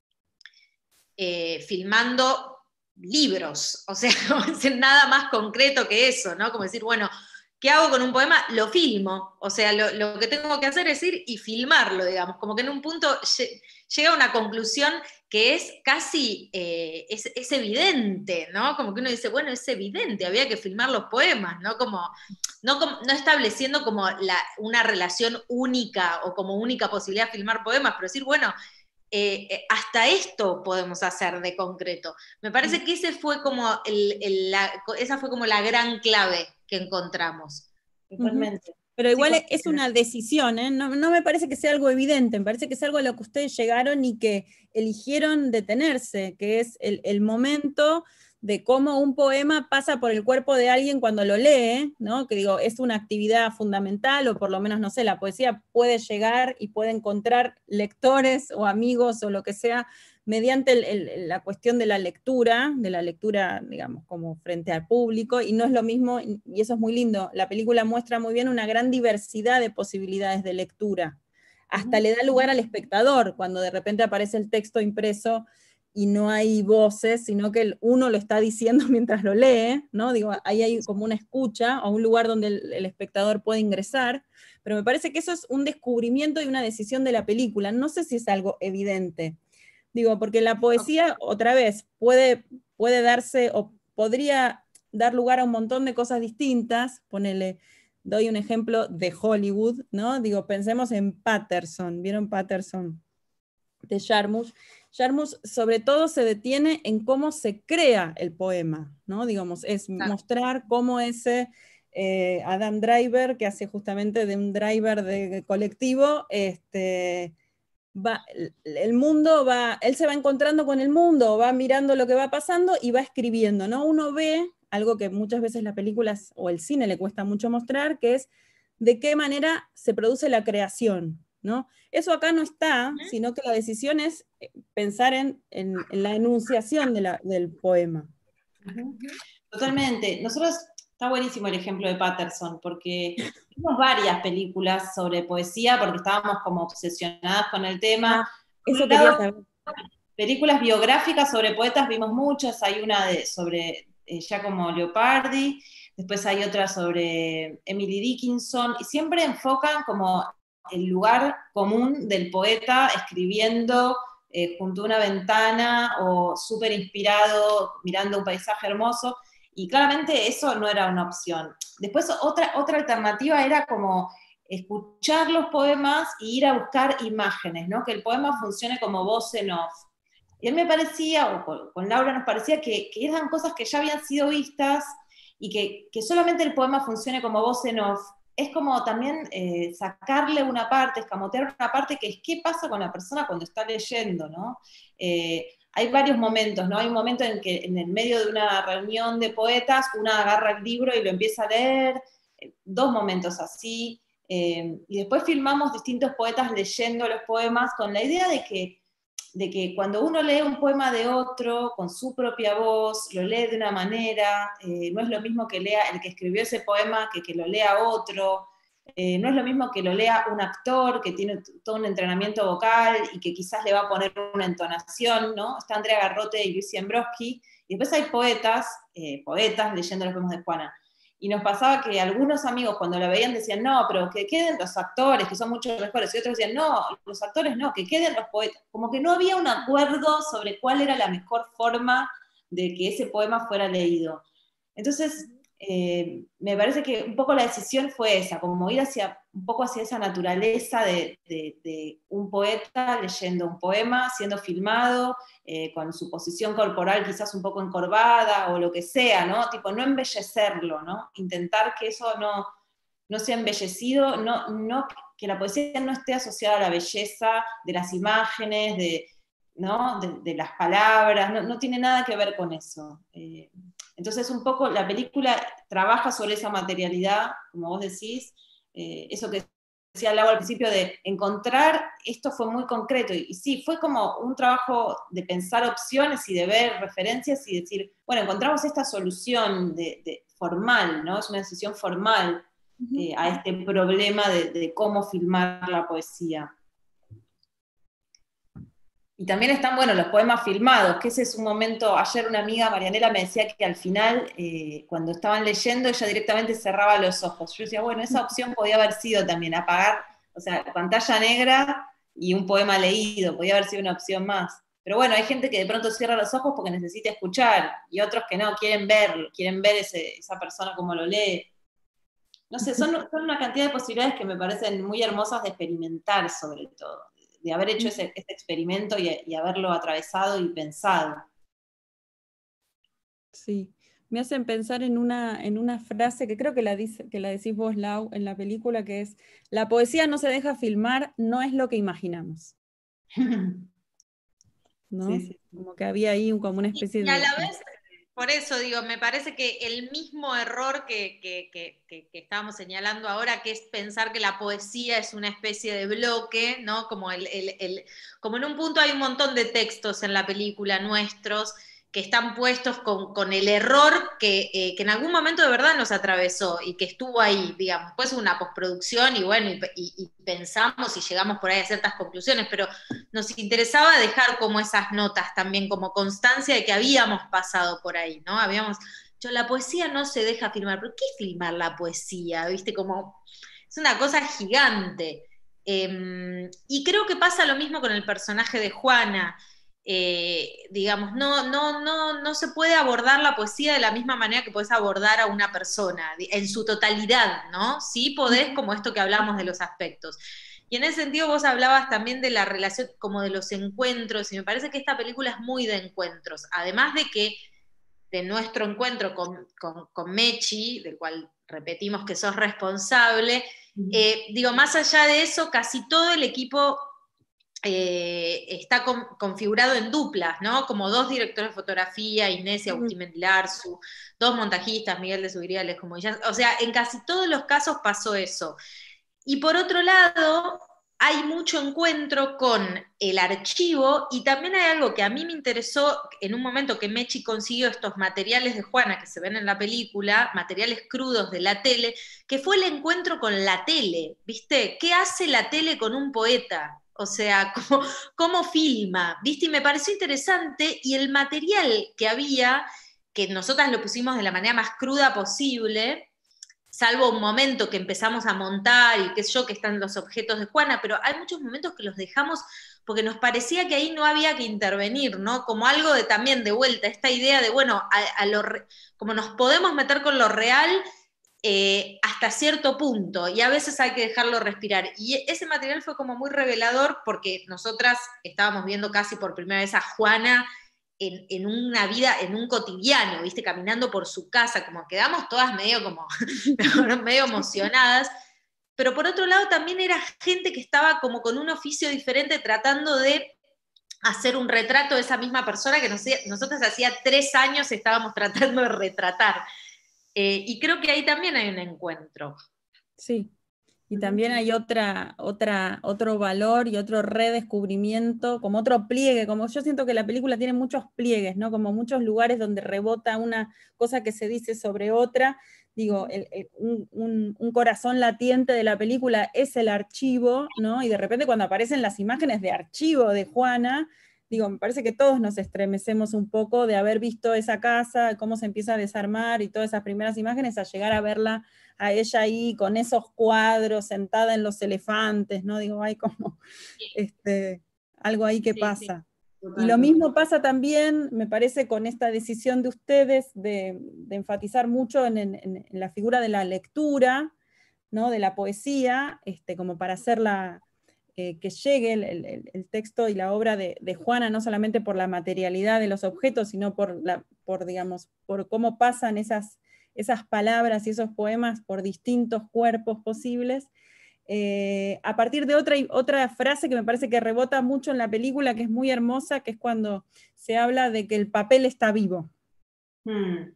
eh, filmando libros, o sea, no es nada más concreto que eso, ¿no? Como decir, bueno, ¿qué hago con un poema? Lo filmo, o sea, lo, lo que tengo que hacer es ir y filmarlo, digamos, como que en un punto llega a una conclusión que es casi, eh, es, es evidente, ¿no? Como que uno dice, bueno, es evidente, había que filmar los poemas, ¿no? Como, no, como, no estableciendo como la, una relación única o como única posibilidad de filmar poemas, pero decir, bueno, eh, hasta esto podemos hacer de concreto. Me parece que ese fue como el, el, la, esa fue como la gran clave que encontramos. Totalmente. Pero igual sí, es una decisión, ¿eh? No, no me parece que sea algo evidente, me parece que es algo a lo que ustedes llegaron y que eligieron detenerse, que es el, el momento de cómo un poema pasa por el cuerpo de alguien cuando lo lee, ¿no? Que digo, es una actividad fundamental, o por lo menos, no sé, la poesía puede llegar y puede encontrar lectores o amigos o lo que sea, mediante el, el, la cuestión de la lectura, de la lectura, digamos, como frente al público, y no es lo mismo, y eso es muy lindo, la película muestra muy bien una gran diversidad de posibilidades de lectura, hasta uh-huh. le da lugar al espectador, cuando de repente aparece el texto impreso, y no hay voces, sino que uno lo está diciendo mientras lo lee, ¿no? Digo, ahí hay como una escucha, o un lugar donde el, el espectador puede ingresar, pero me parece que eso es un descubrimiento y una decisión de la película, no sé si es algo evidente. Digo, porque la poesía, otra vez, puede, puede darse, o podría dar lugar a un montón de cosas distintas. Ponele, doy un ejemplo de Hollywood, ¿no? Digo, pensemos en Patterson, ¿vieron Patterson? De Jarmusch. Jarmusch sobre todo se detiene en cómo se crea el poema, ¿no? Digamos, es claro. mostrar cómo ese eh, Adam Driver, que hace justamente de un driver de colectivo, este... Va, el mundo va, él se va encontrando con el mundo, va mirando lo que va pasando y va escribiendo, ¿no? Uno ve algo que muchas veces las películas o el cine le cuesta mucho mostrar, que es de qué manera se produce la creación, ¿no? Eso acá no está, sino que la decisión es pensar en, en, en la enunciación de la, del poema. Totalmente. Nosotros, está buenísimo el ejemplo de Patterson, porque vimos varias películas sobre poesía, porque estábamos como obsesionadas con el tema. Ah, eso quería saber. Películas biográficas sobre poetas vimos muchas, hay una de, sobre eh, Giacomo Leopardi, después hay otra sobre Emily Dickinson, y siempre enfocan como el lugar común del poeta escribiendo eh, junto a una ventana o súper inspirado, mirando un paisaje hermoso, y claramente eso no era una opción. Después otra, otra alternativa era como escuchar los poemas e ir a buscar imágenes, ¿no? Que el poema funcione como voz en off. Y a mí me parecía, o con, con Laura nos parecía, que, que eran cosas que ya habían sido vistas y que, que solamente el poema funcione como voz en off. Es como también eh, sacarle una parte, escamotear una parte, que es qué pasa con la persona cuando está leyendo, ¿no? Eh, hay varios momentos, ¿no? Hay un momento en que en el medio de una reunión de poetas, una agarra el libro y lo empieza a leer, eh, dos momentos así, eh, y después filmamos distintos poetas leyendo los poemas con la idea de que de que cuando uno lee un poema de otro, con su propia voz, lo lee de una manera, eh, no es lo mismo que lea el que escribió ese poema que que lo lea otro, eh, no es lo mismo que lo lea un actor que tiene todo un entrenamiento vocal y que quizás le va a poner una entonación, ¿no? Está Andrea Garrote y Luis Ambroski, y después hay poetas, eh, poetas leyendo los poemas de Juana. Y nos pasaba que algunos amigos cuando la veían decían, no, pero que queden los actores, que son mucho mejores, y otros decían, no, los actores no, que queden los poetas. Como que no había un acuerdo sobre cuál era la mejor forma de que ese poema fuera leído. Entonces, eh, me parece que un poco la decisión fue esa, como ir hacia, un poco hacia esa naturaleza de, de, de un poeta leyendo un poema, siendo filmado, eh, con su posición corporal quizás un poco encorvada o lo que sea, ¿no? Tipo, no embellecerlo, ¿no? Intentar que eso no, no se ha embellecido, no, no, que la poesía no esté asociada a la belleza de las imágenes, de, ¿no? de, de las palabras, no, no tiene nada que ver con eso. Eh, entonces un poco la película trabaja sobre esa materialidad, como vos decís, eh, eso que decía Lau al principio de encontrar, esto fue muy concreto, y, y sí, fue como un trabajo de pensar opciones y de ver referencias y decir, bueno, encontramos esta solución de, de formal, ¿no? Es una decisión formal eh, a este problema de, de cómo filmar la poesía. Y también están, bueno, los poemas filmados, que ese es un momento, ayer una amiga, Marianela, me decía que al final, eh, cuando estaban leyendo, ella directamente cerraba los ojos. Yo decía, bueno, esa opción podía haber sido también apagar, o sea, pantalla negra y un poema leído, podía haber sido una opción más. Pero bueno, hay gente que de pronto cierra los ojos porque necesita escuchar, y otros que no, quieren verlo, quieren ver ese, esa persona como lo lee. No sé, son, son una cantidad de posibilidades que me parecen muy hermosas de experimentar sobre todo, de haber hecho ese, ese experimento y, y haberlo atravesado y pensado. Sí, me hacen pensar en una, en una frase que creo que la, dice, que la decís vos, Lau, en la película, que es, la poesía no se deja filmar, no es lo que imaginamos. ¿No? Sí, sí. Como que había ahí un, como una especie y a de... la vez, por eso digo, me parece que el mismo error que, que, que, que, que estábamos señalando ahora, que es pensar que la poesía es una especie de bloque, ¿no? Como, el, el, el, como en un punto hay un montón de textos en la película nuestros que están puestos con, con el error que, eh, que en algún momento de verdad nos atravesó y que estuvo ahí, digamos. Después hubo una postproducción y bueno, y, y, y pensamos y llegamos por ahí a ciertas conclusiones, pero nos interesaba dejar como esas notas también, como constancia de que habíamos pasado por ahí, ¿no? Habíamos, yo, la poesía no se deja filmar, pero ¿qué es filmar la poesía? ¿Viste? Como, es una cosa gigante. Eh, y creo que pasa lo mismo con el personaje de Juana. Eh, digamos, no, no, no, no se puede abordar la poesía de la misma manera que podés abordar a una persona, en su totalidad, ¿no? Sí podés, como esto que hablamos de los aspectos. Y en ese sentido vos hablabas también de la relación, como de los encuentros, y me parece que esta película es muy de encuentros, además de que de nuestro encuentro con, con, con Mechi, del cual repetimos que sos responsable, eh, digo, más allá de eso, casi todo el equipo eh, está con, configurado en duplas, ¿no? Como dos directores de fotografía, Inés y Agustín Mendilarzu, dos montajistas, Miguel de Subiriales, como ya, o sea, en casi todos los casos pasó eso. Y por otro lado, hay mucho encuentro con el archivo y también hay algo que a mí me interesó en un momento que Mechi consiguió estos materiales de Juana que se ven en la película, materiales crudos de la tele, que fue el encuentro con la tele, ¿viste? ¿Qué hace la tele con un poeta? O sea, ¿cómo, cómo filma? ¿Viste? Y me pareció interesante y el material que había, que nosotras lo pusimos de la manera más cruda posible, salvo un momento que empezamos a montar y qué sé yo, que están los objetos de Juana, pero hay muchos momentos que los dejamos porque nos parecía que ahí no había que intervenir, ¿no? Como algo de también de vuelta, esta idea de, bueno, a, a lo re, como nos podemos meter con lo real eh, hasta cierto punto, y a veces hay que dejarlo respirar. Y ese material fue como muy revelador porque nosotras estábamos viendo casi por primera vez a Juana En, en, una vida, en un cotidiano, ¿viste? Caminando por su casa, como quedamos todas medio como, medio emocionadas, pero por otro lado también era gente que estaba como con un oficio diferente tratando de hacer un retrato de esa misma persona que nos, nosotros hacía tres años estábamos tratando de retratar. Eh, y creo que ahí también hay un encuentro. Sí. Y también hay otra, otra, otro valor y otro redescubrimiento, como otro pliegue, como yo siento que la película tiene muchos pliegues, ¿no? Como muchos lugares donde rebota una cosa que se dice sobre otra. Digo, el, el, un, un, un corazón latiente de la película es el archivo, ¿no? Y de repente cuando aparecen las imágenes de archivo de Juana, digo, me parece que todos nos estremecemos un poco de haber visto esa casa, cómo se empieza a desarmar y todas esas primeras imágenes, a llegar a verla a ella ahí con esos cuadros, sentada en los elefantes, ¿no? Digo, hay como este, algo ahí que sí, pasa. Sí. Y lo mismo pasa también, me parece, con esta decisión de ustedes de, de enfatizar mucho en, en, en la figura de la lectura, ¿no? De la poesía, este, como para hacerla, eh, que llegue el, el, el texto y la obra de, de Juana, no solamente por la materialidad de los objetos, sino por, la, por, digamos, por cómo pasan esas esas palabras y esos poemas por distintos cuerpos posibles, eh, a partir de otra, otra frase que me parece que rebota mucho en la película, que es muy hermosa, que es cuando se habla de que el papel está vivo. Hmm.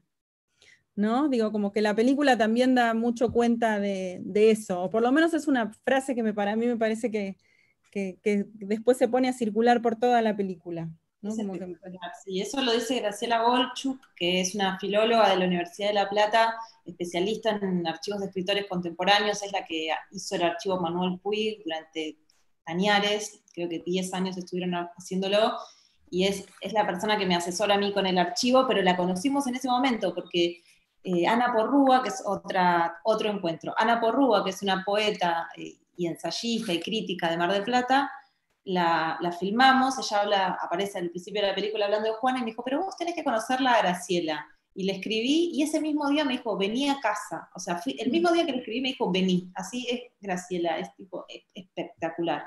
¿No? Digo, como que la película también da mucho cuenta de, de eso, o por lo menos es una frase que me, para mí me parece que, que, que después se pone a circular por toda la película. ¿No? Como que me parece. Sí, eso lo dice Graciela Golchuk, que es una filóloga de la Universidad de La Plata, especialista en archivos de escritores contemporáneos, es la que hizo el archivo Manuel Puig durante años, creo que diez años estuvieron haciéndolo, y es, es la persona que me asesora a mí con el archivo, pero la conocimos en ese momento, porque eh, Ana Porrúa, que es otra, otro encuentro, Ana Porrúa, que es una poeta eh, y ensayista y crítica de Mar del Plata, La, la filmamos, ella habla, aparece al principio de la película hablando de Juana y me dijo, pero vos tenés que conocerla a Graciela. Y le escribí y ese mismo día me dijo, vení a casa. O sea, fui, el mismo día que le escribí me dijo, vení. Así es Graciela, es tipo es, espectacular.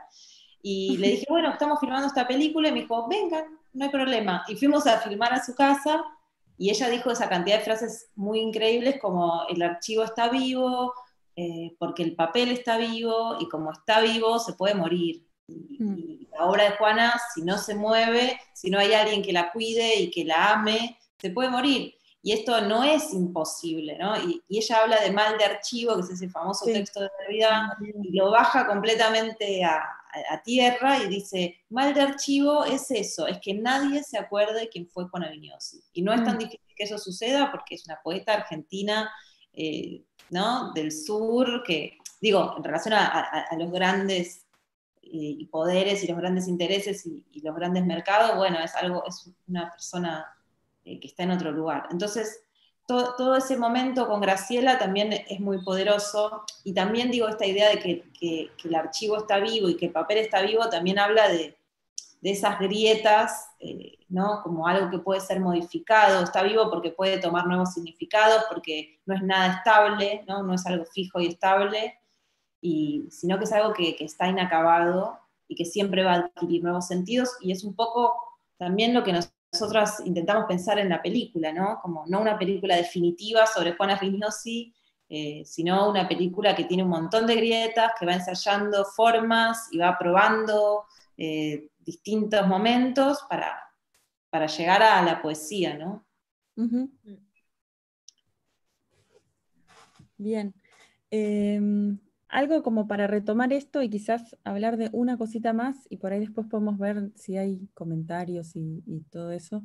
Y le dije, bueno, estamos filmando esta película y me dijo, vengan, no hay problema. Y fuimos a filmar a su casa y ella dijo esa cantidad de frases muy increíbles como el archivo está vivo, eh, porque el papel está vivo y como está vivo se puede morir. Y, Mm. y la obra de Juana, si no se mueve, si no hay alguien que la cuide y que la ame, se puede morir. Y esto no es imposible, ¿no? Y, y ella habla de mal de archivo, que es ese famoso Sí. texto de Derrida, y lo baja completamente a, a, a tierra y dice, mal de archivo es eso, es que nadie se acuerde quién fue Juana Viñosi. Y no es tan difícil que eso suceda porque es una poeta argentina, eh, ¿no? Del sur, que, digo, en relación a, a, a los grandes y poderes y los grandes intereses y, y los grandes mercados, bueno, es algo, es una persona eh, que está en otro lugar. Entonces, to, todo ese momento con Graciela también es muy poderoso, y también digo esta idea de que, que, que el archivo está vivo y que el papel está vivo, también habla de, de esas grietas, eh, ¿no? Como algo que puede ser modificado, está vivo porque puede tomar nuevos significados, porque no es nada estable, ¿no? No es algo fijo y estable, y, sino que es algo que, que está inacabado y que siempre va a adquirir nuevos sentidos, y es un poco también lo que nosotras intentamos pensar en la película, ¿no? Como no una película definitiva sobre Juana Viñosi, eh, sino una película que tiene un montón de grietas, que va ensayando formas y va probando eh, distintos momentos para, para llegar a la poesía, ¿no? Uh-huh. Bien. Eh, algo como para retomar esto y quizás hablar de una cosita más, y por ahí después podemos ver si hay comentarios y, y todo eso.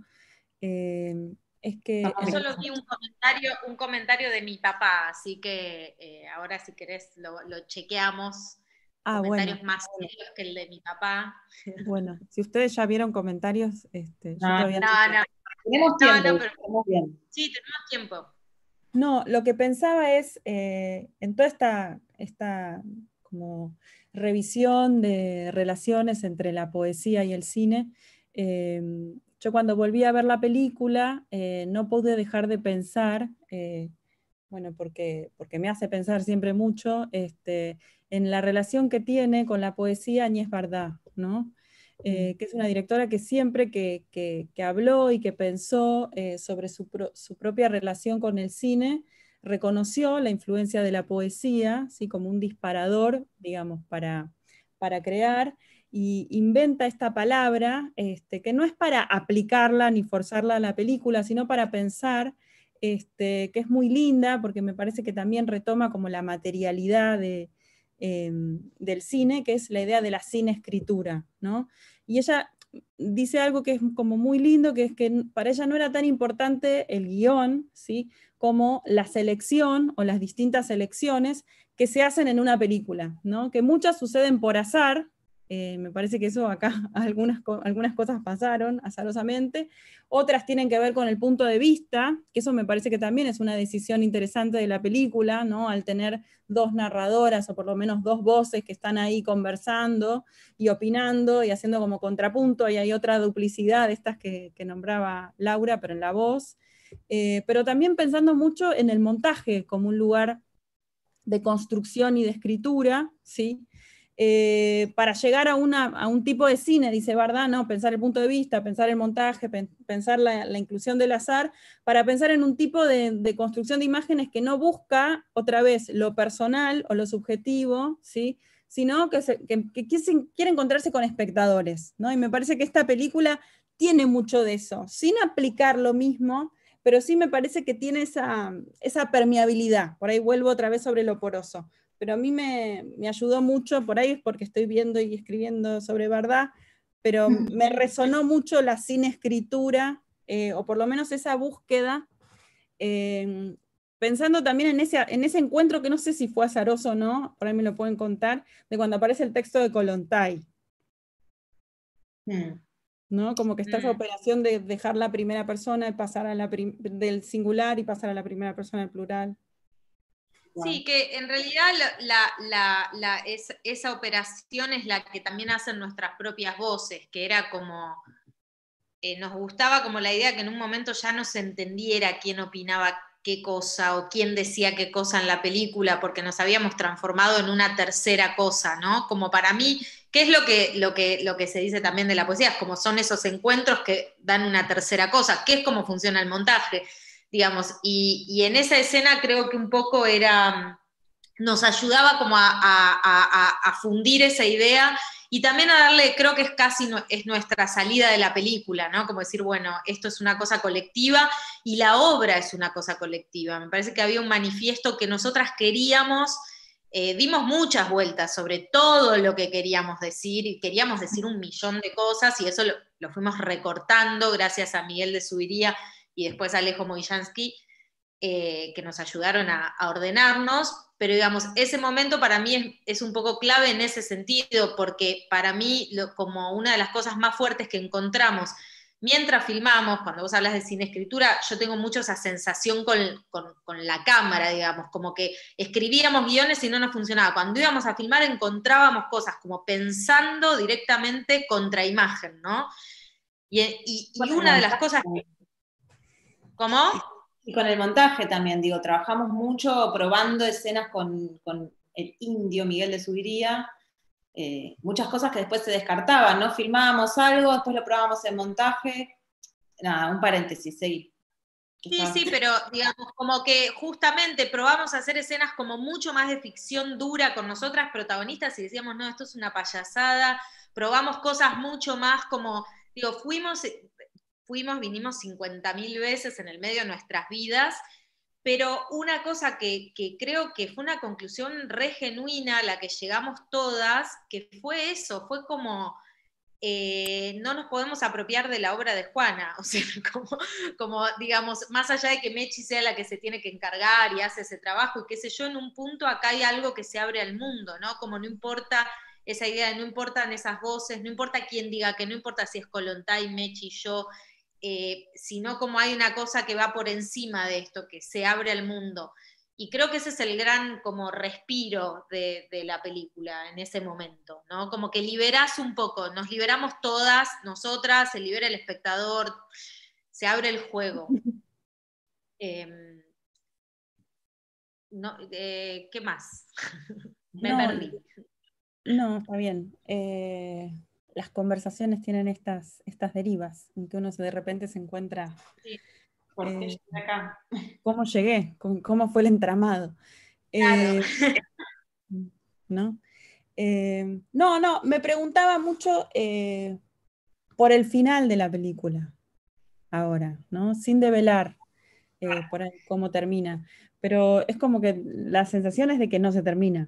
Eh, es que... Yo solo vi un comentario, un comentario de mi papá, así que eh, ahora si querés lo, lo chequeamos. Ah, comentarios bueno, más serios que el de mi papá. Bueno, si ustedes ya vieron comentarios, este, yo No, todavía no. No, no. Tenemos No, tiempo, no, pero estamos bien. sí, tenemos tiempo. No, lo que pensaba es, eh, en toda esta, esta como revisión de relaciones entre la poesía y el cine, eh, yo cuando volví a ver la película eh, no pude dejar de pensar, eh, bueno, porque, porque me hace pensar siempre mucho, este, en la relación que tiene con la poesía Agnès Varda, ¿no? Eh, que es una directora que siempre que, que, que habló y que pensó eh, sobre su, pro, su, propia relación con el cine, reconoció la influencia de la poesía, ¿sí? Como un disparador, digamos, para, para crear, y inventa esta palabra, este, que no es para aplicarla ni forzarla a la película, sino para pensar, este, que es muy linda, porque me parece que también retoma como la materialidad de, eh, del cine, que es la idea de la cineescritura, ¿no? Y ella dice algo que es como muy lindo, que es que para ella no era tan importante el guión, ¿sí? Como la selección o las distintas selecciones que se hacen en una película, ¿no? Que muchas suceden por azar, eh, me parece que eso acá algunas, algunas cosas pasaron azarosamente, otras tienen que ver con el punto de vista, que eso me parece que también es una decisión interesante de la película, ¿no? Al tener dos narradoras o por lo menos dos voces que están ahí conversando y opinando y haciendo como contrapunto, y hay otra duplicidad de estas que, que nombraba Laura, pero en la voz, eh, pero también pensando mucho en el montaje como un lugar de construcción y de escritura, ¿sí? eh, para llegar a, una, a un tipo de cine, dice Bardá, ¿no? Pensar el punto de vista, pensar el montaje, pen, pensar la, la inclusión del azar, para pensar en un tipo de, de construcción de imágenes que no busca, otra vez, lo personal o lo subjetivo, ¿sí? Sino que, se, que, que quiere encontrarse con espectadores, ¿no? Y me parece que esta película tiene mucho de eso, sin aplicar lo mismo, pero sí me parece que tiene esa, esa permeabilidad. Por ahí vuelvo otra vez sobre lo poroso. Pero a mí me, me ayudó mucho, por ahí es porque estoy viendo y escribiendo sobre Bardá, pero me resonó mucho la cineescritura, eh, o por lo menos esa búsqueda, eh, pensando también en ese, en ese encuentro que no sé si fue azaroso o no, por ahí me lo pueden contar, de cuando aparece el texto de Kollontai. Mm. ¿No? Como que está esa operación de dejar la primera persona y pasar a la del singular y pasar a la primera persona del plural. Sí, que en realidad la, la, la, es, esa operación es la que también hacen nuestras propias voces, que era como, eh, nos gustaba como la idea que en un momento ya no se entendiera quién opinaba qué cosa o quién decía qué cosa en la película, porque nos habíamos transformado en una tercera cosa, ¿no? Como para mí, ¿qué es lo que, lo que, lo que se dice también de la poesía? Es como son esos encuentros que dan una tercera cosa, ¿qué es cómo funciona el montaje? Digamos, y, y en esa escena creo que un poco era, nos ayudaba como a, a, a, a fundir esa idea y también a darle, creo que es casi no, es nuestra salida de la película, ¿no? Como decir, bueno, esto es una cosa colectiva y la obra es una cosa colectiva. Me parece que había un manifiesto que nosotras queríamos, eh, dimos muchas vueltas sobre todo lo que queríamos decir y queríamos decir un millón de cosas y eso lo, lo fuimos recortando gracias a Miguel de Subiría y después a Alejo Mogillansky, eh, que nos ayudaron a, a ordenarnos, pero digamos, ese momento para mí es, es un poco clave en ese sentido, porque para mí, lo, como una de las cosas más fuertes que encontramos mientras filmamos, cuando vos hablas de cineescritura, yo tengo mucho esa sensación con, con, con la cámara, digamos, como que escribíamos guiones y no nos funcionaba. Cuando íbamos a filmar encontrábamos cosas como pensando directamente contra imagen, ¿no? Y, y, y una de las cosas que... ¿Cómo? Y con el montaje también, digo, trabajamos mucho probando escenas con, con el indio Miguel de Subiría, eh, muchas cosas que después se descartaban, ¿no? Filmábamos algo, después lo probábamos en montaje. Nada, un paréntesis, seguí. Sí, sí, pero digamos, como que justamente probamos a hacer escenas como mucho más de ficción dura con nosotras protagonistas y decíamos, no, esto es una payasada, probamos cosas mucho más como, digo, fuimos, fuimos, vinimos cincuenta mil veces en el medio de nuestras vidas, pero una cosa que, que creo que fue una conclusión re genuina a la que llegamos todas, que fue eso, fue como... Eh, no nos podemos apropiar de la obra de Juana, o sea, como, como, digamos, más allá de que Mechi sea la que se tiene que encargar y hace ese trabajo y qué sé yo, en un punto acá hay algo que se abre al mundo, ¿no? Como no importa esa idea de no importan esas voces, no importa quién diga que no importa si es Kollontai, Mechi, yo, eh, sino como hay una cosa que va por encima de esto, que se abre al mundo. Y creo que ese es el gran como respiro de, de la película en ese momento, ¿no? Como que liberás un poco, nos liberamos todas, nosotras, se libera el espectador, se abre el juego. Eh, no, eh, ¿qué más? Me no, perdí. No, está bien. Eh, las conversaciones tienen estas, estas derivas, en que uno se, de repente se encuentra... Sí. ¿Por qué eh, llegué acá? ¿Cómo llegué? ¿Cómo, cómo fue el entramado? Claro. Eh, ¿no? Eh, no, no, me preguntaba mucho eh, por el final de la película, ahora, ¿no? Sin develar eh, por ahí cómo termina, pero es como que la sensación es de que no se termina.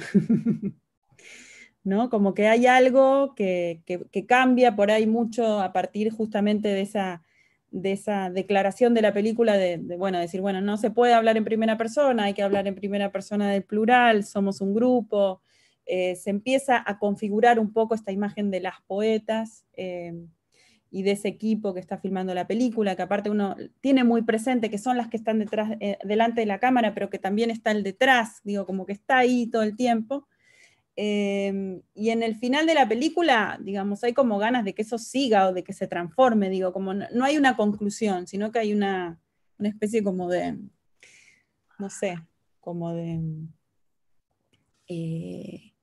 ¿No? Como que hay algo que, que, que cambia por ahí mucho a partir justamente de esa, de esa declaración de la película de, de, bueno, decir, bueno, no se puede hablar en primera persona, hay que hablar en primera persona del plural, somos un grupo, eh, se empieza a configurar un poco esta imagen de las poetas eh, y de ese equipo que está filmando la película, que aparte uno tiene muy presente que son las que están detrás, eh, delante de la cámara, pero que también está el detrás, digo, como que está ahí todo el tiempo. Eh, y en el final de la película, digamos, hay como ganas de que eso siga o de que se transforme, digo, como no, no hay una conclusión, sino que hay una, una especie como de, no sé, como de, eh,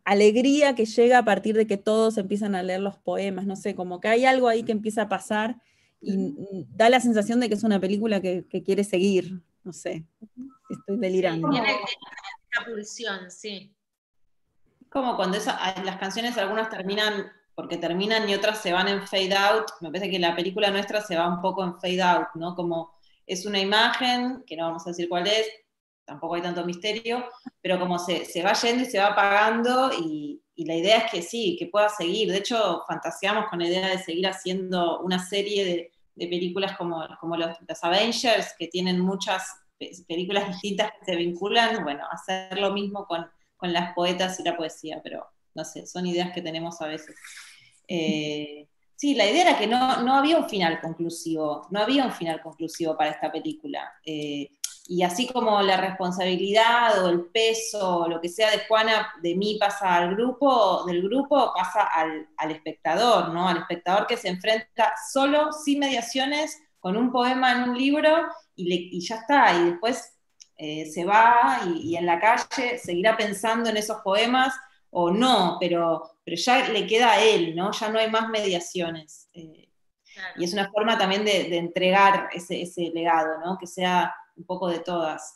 alegría que llega a partir de que todos empiezan a leer los poemas, no sé, como que hay algo ahí que empieza a pasar y uh-huh. da la sensación de que es una película que, que quiere seguir, no sé, estoy delirando. Sí, tiene esa pulsión, sí. Como cuando esa, las canciones algunas terminan porque terminan y otras se van en fade out, me parece que la película nuestra se va un poco en fade out, ¿no? Como es una imagen, que no vamos a decir cuál es, tampoco hay tanto misterio, pero como se, se va yendo y se va apagando, y, y la idea es que sí, que pueda seguir. De hecho, fantaseamos con la idea de seguir haciendo una serie de, de películas como, como los, los Avengers, que tienen muchas películas distintas que se vinculan, bueno, hacer lo mismo con, con las poetas y la poesía, pero no sé, son ideas que tenemos a veces. Eh, sí, la idea era que no, no había un final conclusivo, no había un final conclusivo para esta película. Eh, y así como la responsabilidad o el peso o lo que sea de Juana, de mí pasa al grupo, del grupo pasa al, al espectador, ¿no? Al espectador que se enfrenta solo, sin mediaciones, con un poema en un libro y, le, y ya está, y después eh, se va y, y en la calle seguirá pensando en esos poemas o no, pero, pero ya le queda a él, ¿no? Ya no hay más mediaciones. Eh, claro. Y es una forma también de, de entregar ese, ese legado, ¿no? Que sea un poco de todas.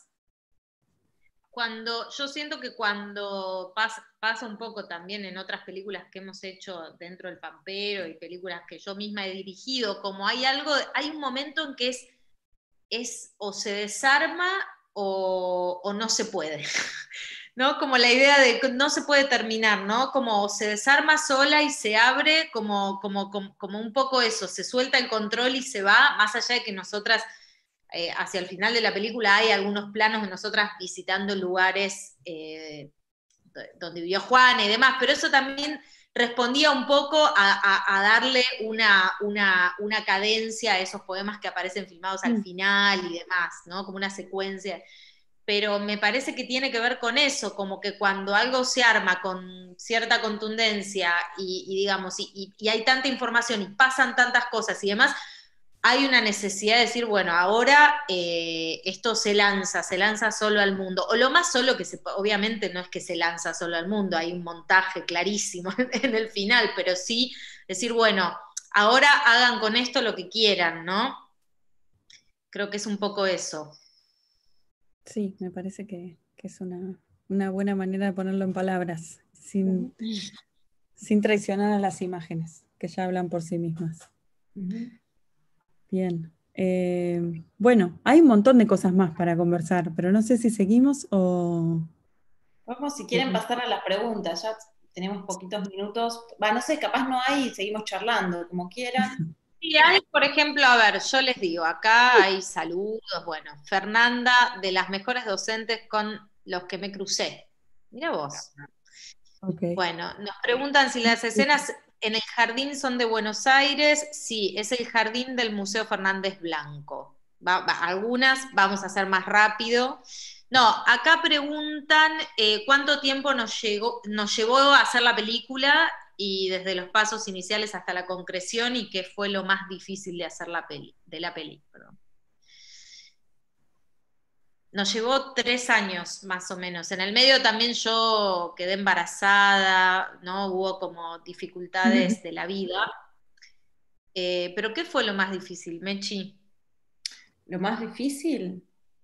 Cuando, yo siento que cuando pasa, pasa un poco también en otras películas que hemos hecho dentro del Pampero y películas que yo misma he dirigido, como hay algo, hay un momento en que es, es o se desarma o, o no se puede. ¿No? Como la idea de que no se puede terminar, ¿no? Como se desarma sola y se abre, como, como, como, como un poco eso, se suelta el control y se va, más allá de que nosotras, eh, hacia el final de la película hay algunos planos de nosotras visitando lugares eh, donde vivió Juana y demás, pero eso también respondía un poco a, a, a darle una, una, una cadencia a esos poemas que aparecen filmados al final y demás, ¿no? Como una secuencia. Pero me parece que tiene que ver con eso, como que cuando algo se arma con cierta contundencia y, y digamos, y, y, y hay tanta información y pasan tantas cosas y demás, hay una necesidad de decir, bueno, ahora eh, esto se lanza, se lanza solo al mundo, o lo más solo que se, obviamente no es que se lanza solo al mundo, hay un montaje clarísimo en el final, pero sí decir, bueno, ahora hagan con esto lo que quieran, ¿no? Creo que es un poco eso. Sí, me parece que, que es una, una buena manera de ponerlo en palabras, sin, uh-huh. sin traicionar a las imágenes, que ya hablan por sí mismas. Uh-huh. Bien. Eh, bueno, hay un montón de cosas más para conversar, pero no sé si seguimos o... Vamos, si quieren pasar a las preguntas, ya tenemos poquitos minutos. Va, no sé, capaz no hay y seguimos charlando, como quieran. Sí, hay, por ejemplo, a ver, yo les digo, acá hay saludos, bueno, Fernanda, de las mejores docentes con los que me crucé. Mira vos. Okay. Bueno, nos preguntan si las escenas en el jardín son de Buenos Aires. Sí, es el jardín del Museo Fernández Blanco. Va, va, algunas vamos a hacer más rápido. No, acá preguntan eh, cuánto tiempo nos, llegó, nos llevó a hacer la película y desde los pasos iniciales hasta la concreción y qué fue lo más difícil de hacer la peli, de la peli. Perdón. Nos llevó tres años más o menos. En el medio también yo quedé embarazada, ¿no? Hubo como dificultades de la vida. Eh, ¿Pero qué fue lo más difícil, Mechi? ¿Lo más difícil?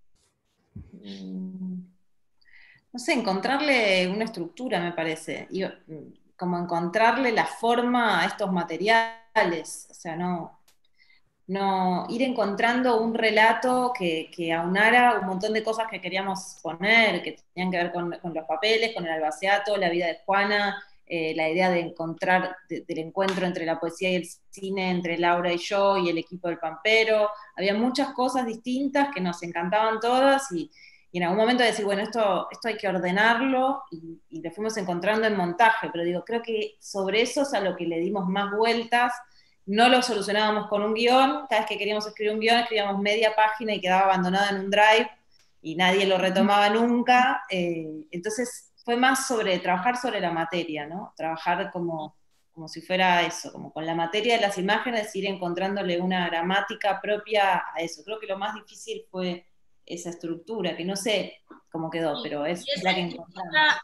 No sé, encontrarle una estructura, me parece. Y, como encontrarle la forma a estos materiales. O sea, no... no ir encontrando un relato que, que aunara un montón de cosas que queríamos poner, que tenían que ver con, con los papeles, con el albaceato, la vida de Juana, eh, la idea de encontrar, de, del encuentro entre la poesía y el cine, entre Laura y yo, y el equipo del Pampero. Había muchas cosas distintas que nos encantaban todas, y, y en algún momento decir, bueno, esto, esto hay que ordenarlo, y, y lo fuimos encontrando en montaje, pero digo, creo que sobre eso es a lo que le dimos más vueltas. No lo solucionábamos con un guión, cada vez que queríamos escribir un guión escribíamos media página y quedaba abandonado en un drive y nadie lo retomaba nunca, eh, entonces fue más sobre trabajar sobre la materia, ¿no? Trabajar como, como si fuera eso, como con la materia de las imágenes, ir encontrándole una gramática propia a eso. Creo que lo más difícil fue esa estructura, que no sé cómo quedó, pero es la que encontramos.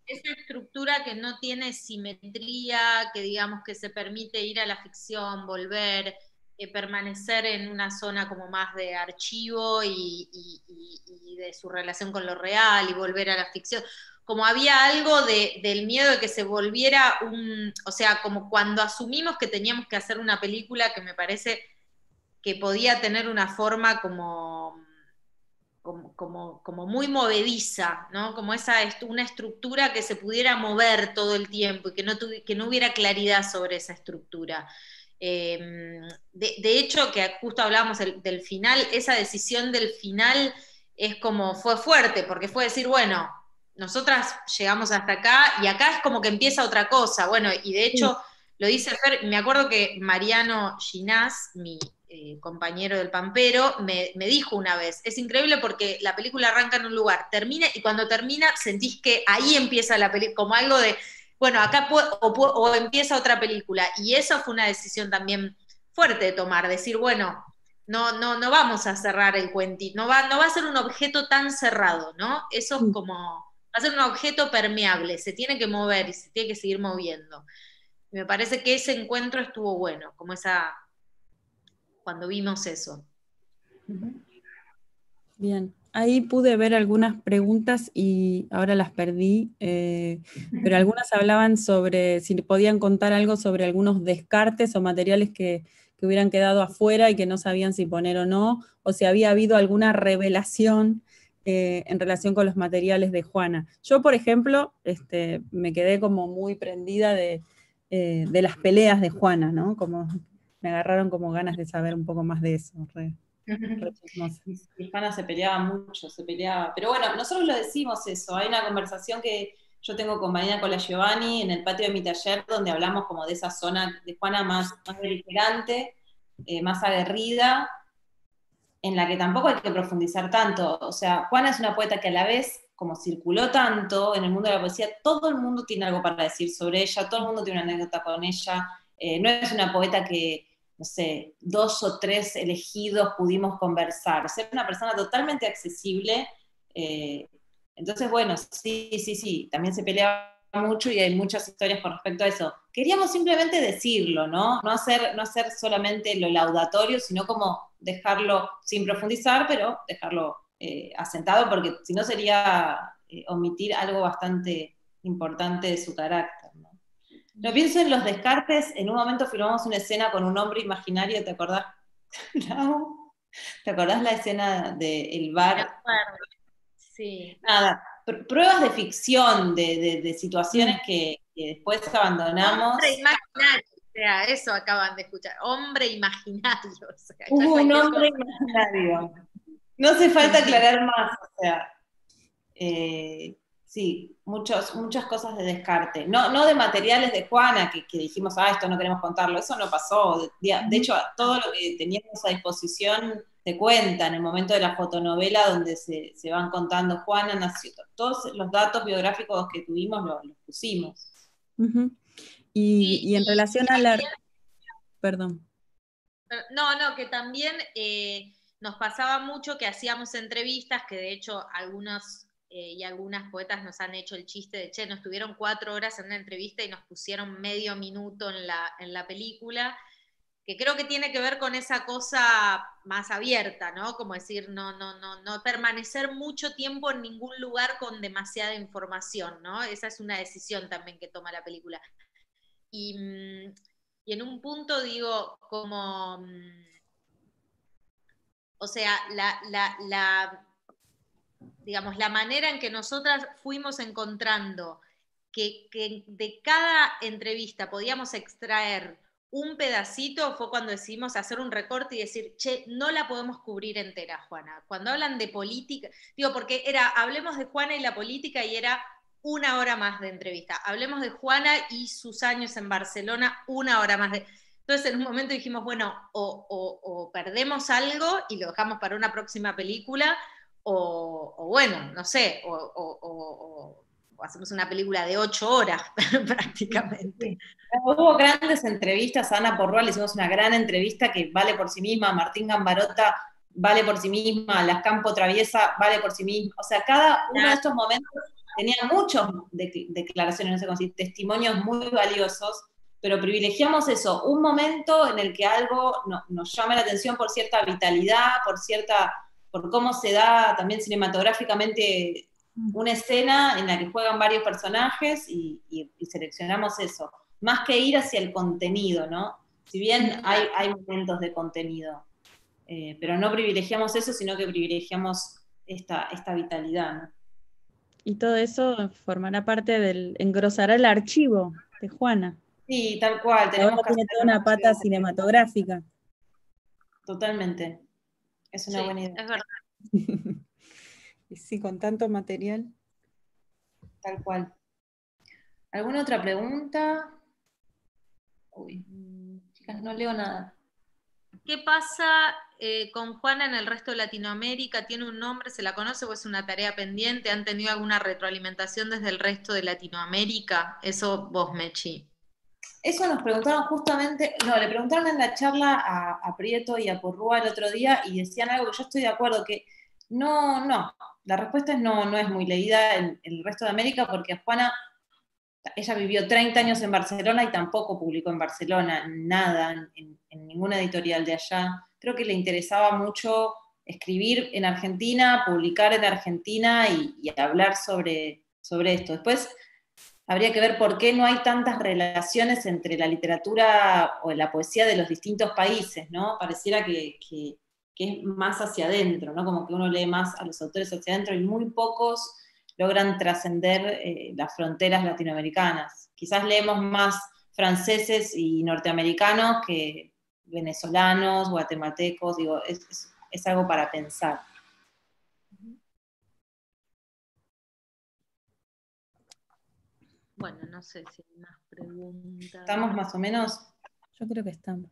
esa estructura que no tiene simetría, que digamos que se permite ir a la ficción, volver, eh, permanecer en una zona como más de archivo y, y, y, y de su relación con lo real y volver a la ficción. Como había algo de, del miedo de que se volviera un, o sea, como cuando asumimos que teníamos que hacer una película que me parece que podía tener una forma como, como, como, como muy movediza, ¿no? Como esa, una estructura que se pudiera mover todo el tiempo y que no, tuvi, que no hubiera claridad sobre esa estructura. Eh, de, de hecho, que justo hablábamos del, del final, esa decisión del final es como, fue fuerte, porque fue decir, bueno, nosotras llegamos hasta acá y acá es como que empieza otra cosa. Bueno, y de hecho, lo dice Fer, me acuerdo que Mariano Ginás, mi eh, compañero del Pampero, me, me dijo una vez, es increíble porque la película arranca en un lugar, termina, y cuando termina sentís que ahí empieza la película, como algo de, bueno, acá puede, o, o empieza otra película, y eso fue una decisión también fuerte de tomar, decir, bueno, no, no, no vamos a cerrar el cuentito, no va, no va a ser un objeto tan cerrado, ¿no? Eso es como, va a ser un objeto permeable, se tiene que mover y se tiene que seguir moviendo. Y me parece que ese encuentro estuvo bueno, como esa, cuando vimos eso. Bien, ahí pude ver algunas preguntas y ahora las perdí, eh, pero algunas hablaban sobre si podían contar algo sobre algunos descartes o materiales que, que hubieran quedado afuera y que no sabían si poner o no, o si había habido alguna revelación eh, en relación con los materiales de Juana. Yo, por ejemplo, este, me quedé como muy prendida de, eh, de las peleas de Juana, ¿no? Como me agarraron como ganas de saber un poco más de eso. Re. Juana se peleaba mucho, se peleaba. Pero bueno, nosotros lo decimos eso. Hay una conversación que yo tengo con Marina Colagiovanni en el patio de mi taller, donde hablamos como de esa zona de Juana más, más beligerante, eh, más aguerrida, en la que tampoco hay que profundizar tanto. O sea, Juana es una poeta que a la vez, como circuló tanto en el mundo de la poesía, todo el mundo tiene algo para decir sobre ella, todo el mundo tiene una anécdota con ella. Eh, no es una poeta que, no sé, dos o tres elegidos pudimos conversar. O sea, es una persona totalmente accesible. Eh, entonces, bueno, sí, sí, sí, también se peleaba mucho y hay muchas historias con respecto a eso. Queríamos simplemente decirlo, ¿no? No hacer, no hacer solamente lo laudatorio, sino como dejarlo sin profundizar, pero dejarlo eh, asentado, porque si no sería eh, omitir algo bastante importante de su carácter, ¿no? No pienso en los descartes, en un momento filmamos una escena con un hombre imaginario, ¿te acordás? ¿No? ¿Te acordás la escena del bar? Sí. Nada, pr pruebas de ficción, de, de, de situaciones mm. que, que después abandonamos. Hombre imaginario, o sea, eso acaban de escuchar, hombre imaginario. O sea, Hubo un hombre cosa. imaginario. No hace falta aclarar más, o sea, eh, sí, muchos, muchas cosas de descarte. No, no de materiales de Juana, que, que dijimos, ah, esto no queremos contarlo, eso no pasó. De, de hecho, todo lo que teníamos a disposición se cuenta en el momento de la fotonovela donde se, se van contando Juana nació. Todos los datos biográficos que tuvimos los, los pusimos. Uh-huh. y, y en relación a la... Perdón. No, no, que también eh, nos pasaba mucho que hacíamos entrevistas, que de hecho algunos eh, y algunas poetas nos han hecho el chiste de, che, nos tuvieron cuatro horas en una entrevista y nos pusieron medio minuto en la, en la película, que creo que tiene que ver con esa cosa más abierta, ¿no? Como decir, no, no, no, no permanecer mucho tiempo en ningún lugar con demasiada información, ¿no? Esa es una decisión también que toma la película. Y... Mmm, Y en un punto digo, como, o sea, la, la, la, digamos, la manera en que nosotras fuimos encontrando que, que de cada entrevista podíamos extraer un pedacito fue cuando decidimos hacer un recorte y decir, che, no la podemos cubrir entera, Juana. Cuando hablan de política, digo, porque era, hablemos de Juana y la política y era una hora más de entrevista. Hablemos de Juana y sus años en Barcelona, una hora más de... Entonces en un momento dijimos, bueno, o, o, o perdemos algo y lo dejamos para una próxima película, o, o bueno, no sé, o, o, o, o hacemos una película de ocho horas prácticamente. Sí. Hubo grandes entrevistas, a Ana Porrual le hicimos una gran entrevista que vale por sí misma, Martín Gambarota vale por sí misma, Las Campo Traviesa vale por sí misma, o sea, cada uno de estos momentos tenía muchas de, declaraciones, no sé cómo decir, testimonios muy valiosos, pero privilegiamos eso, un momento en el que algo no, nos llama la atención por cierta vitalidad, por cierta, por cómo se da también cinematográficamente una escena en la que juegan varios personajes y, y, y seleccionamos eso, más que ir hacia el contenido, ¿no? Si bien hay, hay momentos de contenido, eh, pero no privilegiamos eso, sino que privilegiamos esta, esta vitalidad, ¿no? Y todo eso formará parte del, engrosará el archivo de Juana. Sí, tal cual. Tenemos Ahora que tiene hacer toda una pata cinematográfica. Totalmente. Es una sí, buena idea. Es verdad. Y sí, con tanto material. Tal cual. ¿Alguna otra pregunta? Uy, chicas, no leo nada. ¿Qué pasa eh, con Juana en el resto de Latinoamérica? ¿Tiene un nombre? ¿Se la conoce o es una tarea pendiente? ¿Han tenido alguna retroalimentación desde el resto de Latinoamérica? Eso vos, Mechi. Eso nos preguntaron justamente, no, le preguntaron en la charla a, a Prieto y a Porrúa el otro día y decían algo que yo estoy de acuerdo, que no, no, la respuesta es no, no es muy leída en, en el resto de América porque Juana, ella vivió treinta años en Barcelona y tampoco publicó en Barcelona nada, en, en ninguna editorial de allá. Creo que le interesaba mucho escribir en Argentina, publicar en Argentina y, y hablar sobre, sobre esto. Después habría que ver por qué no hay tantas relaciones entre la literatura o la poesía de los distintos países, ¿no? Pareciera que, que, que es más hacia adentro, ¿no? Como que uno lee más a los autores hacia adentro y muy pocos logran trascender eh, las fronteras latinoamericanas. Quizás leemos más franceses y norteamericanos que venezolanos, guatemaltecos, digo, es, es, es algo para pensar. Bueno, no sé si hay más preguntas. ¿Estamos más o menos? Yo creo que estamos.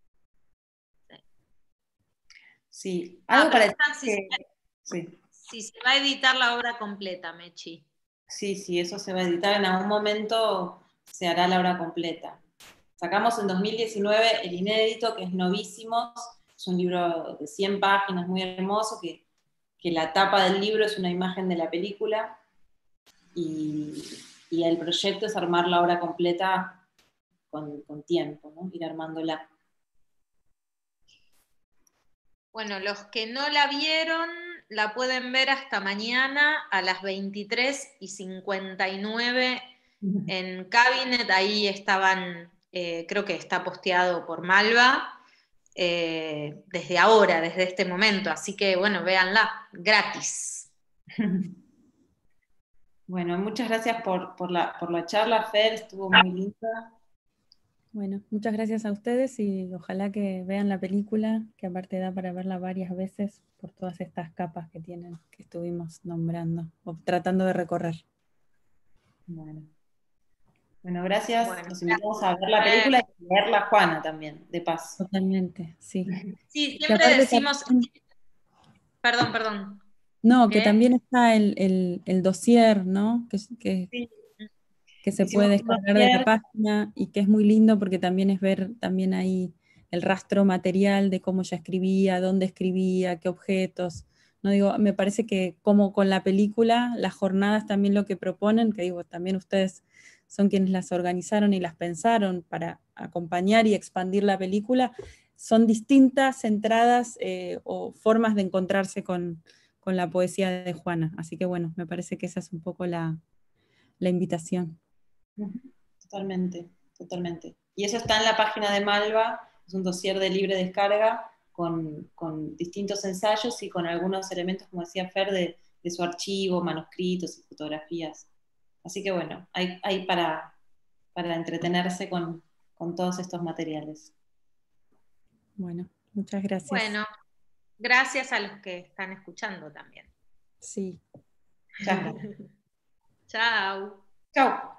Sí. Algo Ah, para decir si, que... se, Sí. si se va a editar la obra completa, Mechi. Sí, sí, eso se va a editar. En algún momento se hará la obra completa. Sacamos en dos mil diecinueve el inédito, que es Novísimos. Es un libro de cien páginas, muy hermoso, que, que la tapa del libro es una imagen de la película. Y, y el proyecto es armar la obra completa con, con tiempo, ¿no? Ir armándola. Bueno, los que no la vieron la pueden ver hasta mañana a las veintitrés y cincuenta y nueve en Cabinet. Ahí estaban, eh, creo que está posteado por Malva, eh, desde ahora, desde este momento. Así que bueno, véanla, gratis. Bueno, muchas gracias por, por, la, por la charla, Fer, estuvo muy linda. Bueno, muchas gracias a ustedes y ojalá que vean la película, que aparte da para verla varias veces por todas estas capas que tienen, que estuvimos nombrando o tratando de recorrer. Bueno, bueno gracias. Bueno, Los invitamos a ver la película y leerla a Juana también, de paso. Totalmente, sí. Sí, Que siempre aparte decimos... también, Perdón, perdón. no, que ¿Qué? también está el, el, el dossier, ¿no? Que, que, Sí. que se Hicimos puede un descargar de la dossier. página y que es muy lindo porque también es ver también ahí el rastro material de cómo ella escribía, dónde escribía, qué objetos. No digo, me parece que como con la película, las jornadas también lo que proponen, que digo, también ustedes son quienes las organizaron y las pensaron para acompañar y expandir la película, son distintas entradas eh, o formas de encontrarse con, con la poesía de Juana. Así que bueno, me parece que esa es un poco la, la invitación. Totalmente, totalmente. Y eso está en la página de Malva, es un dossier de libre descarga con, con distintos ensayos y con algunos elementos, como decía Fer, de, de su archivo, manuscritos y fotografías. Así que bueno, hay, hay para, para entretenerse con, con todos estos materiales. Bueno, muchas gracias. Bueno, gracias a los que están escuchando también. Sí. Muchas gracias. Chao. Chao.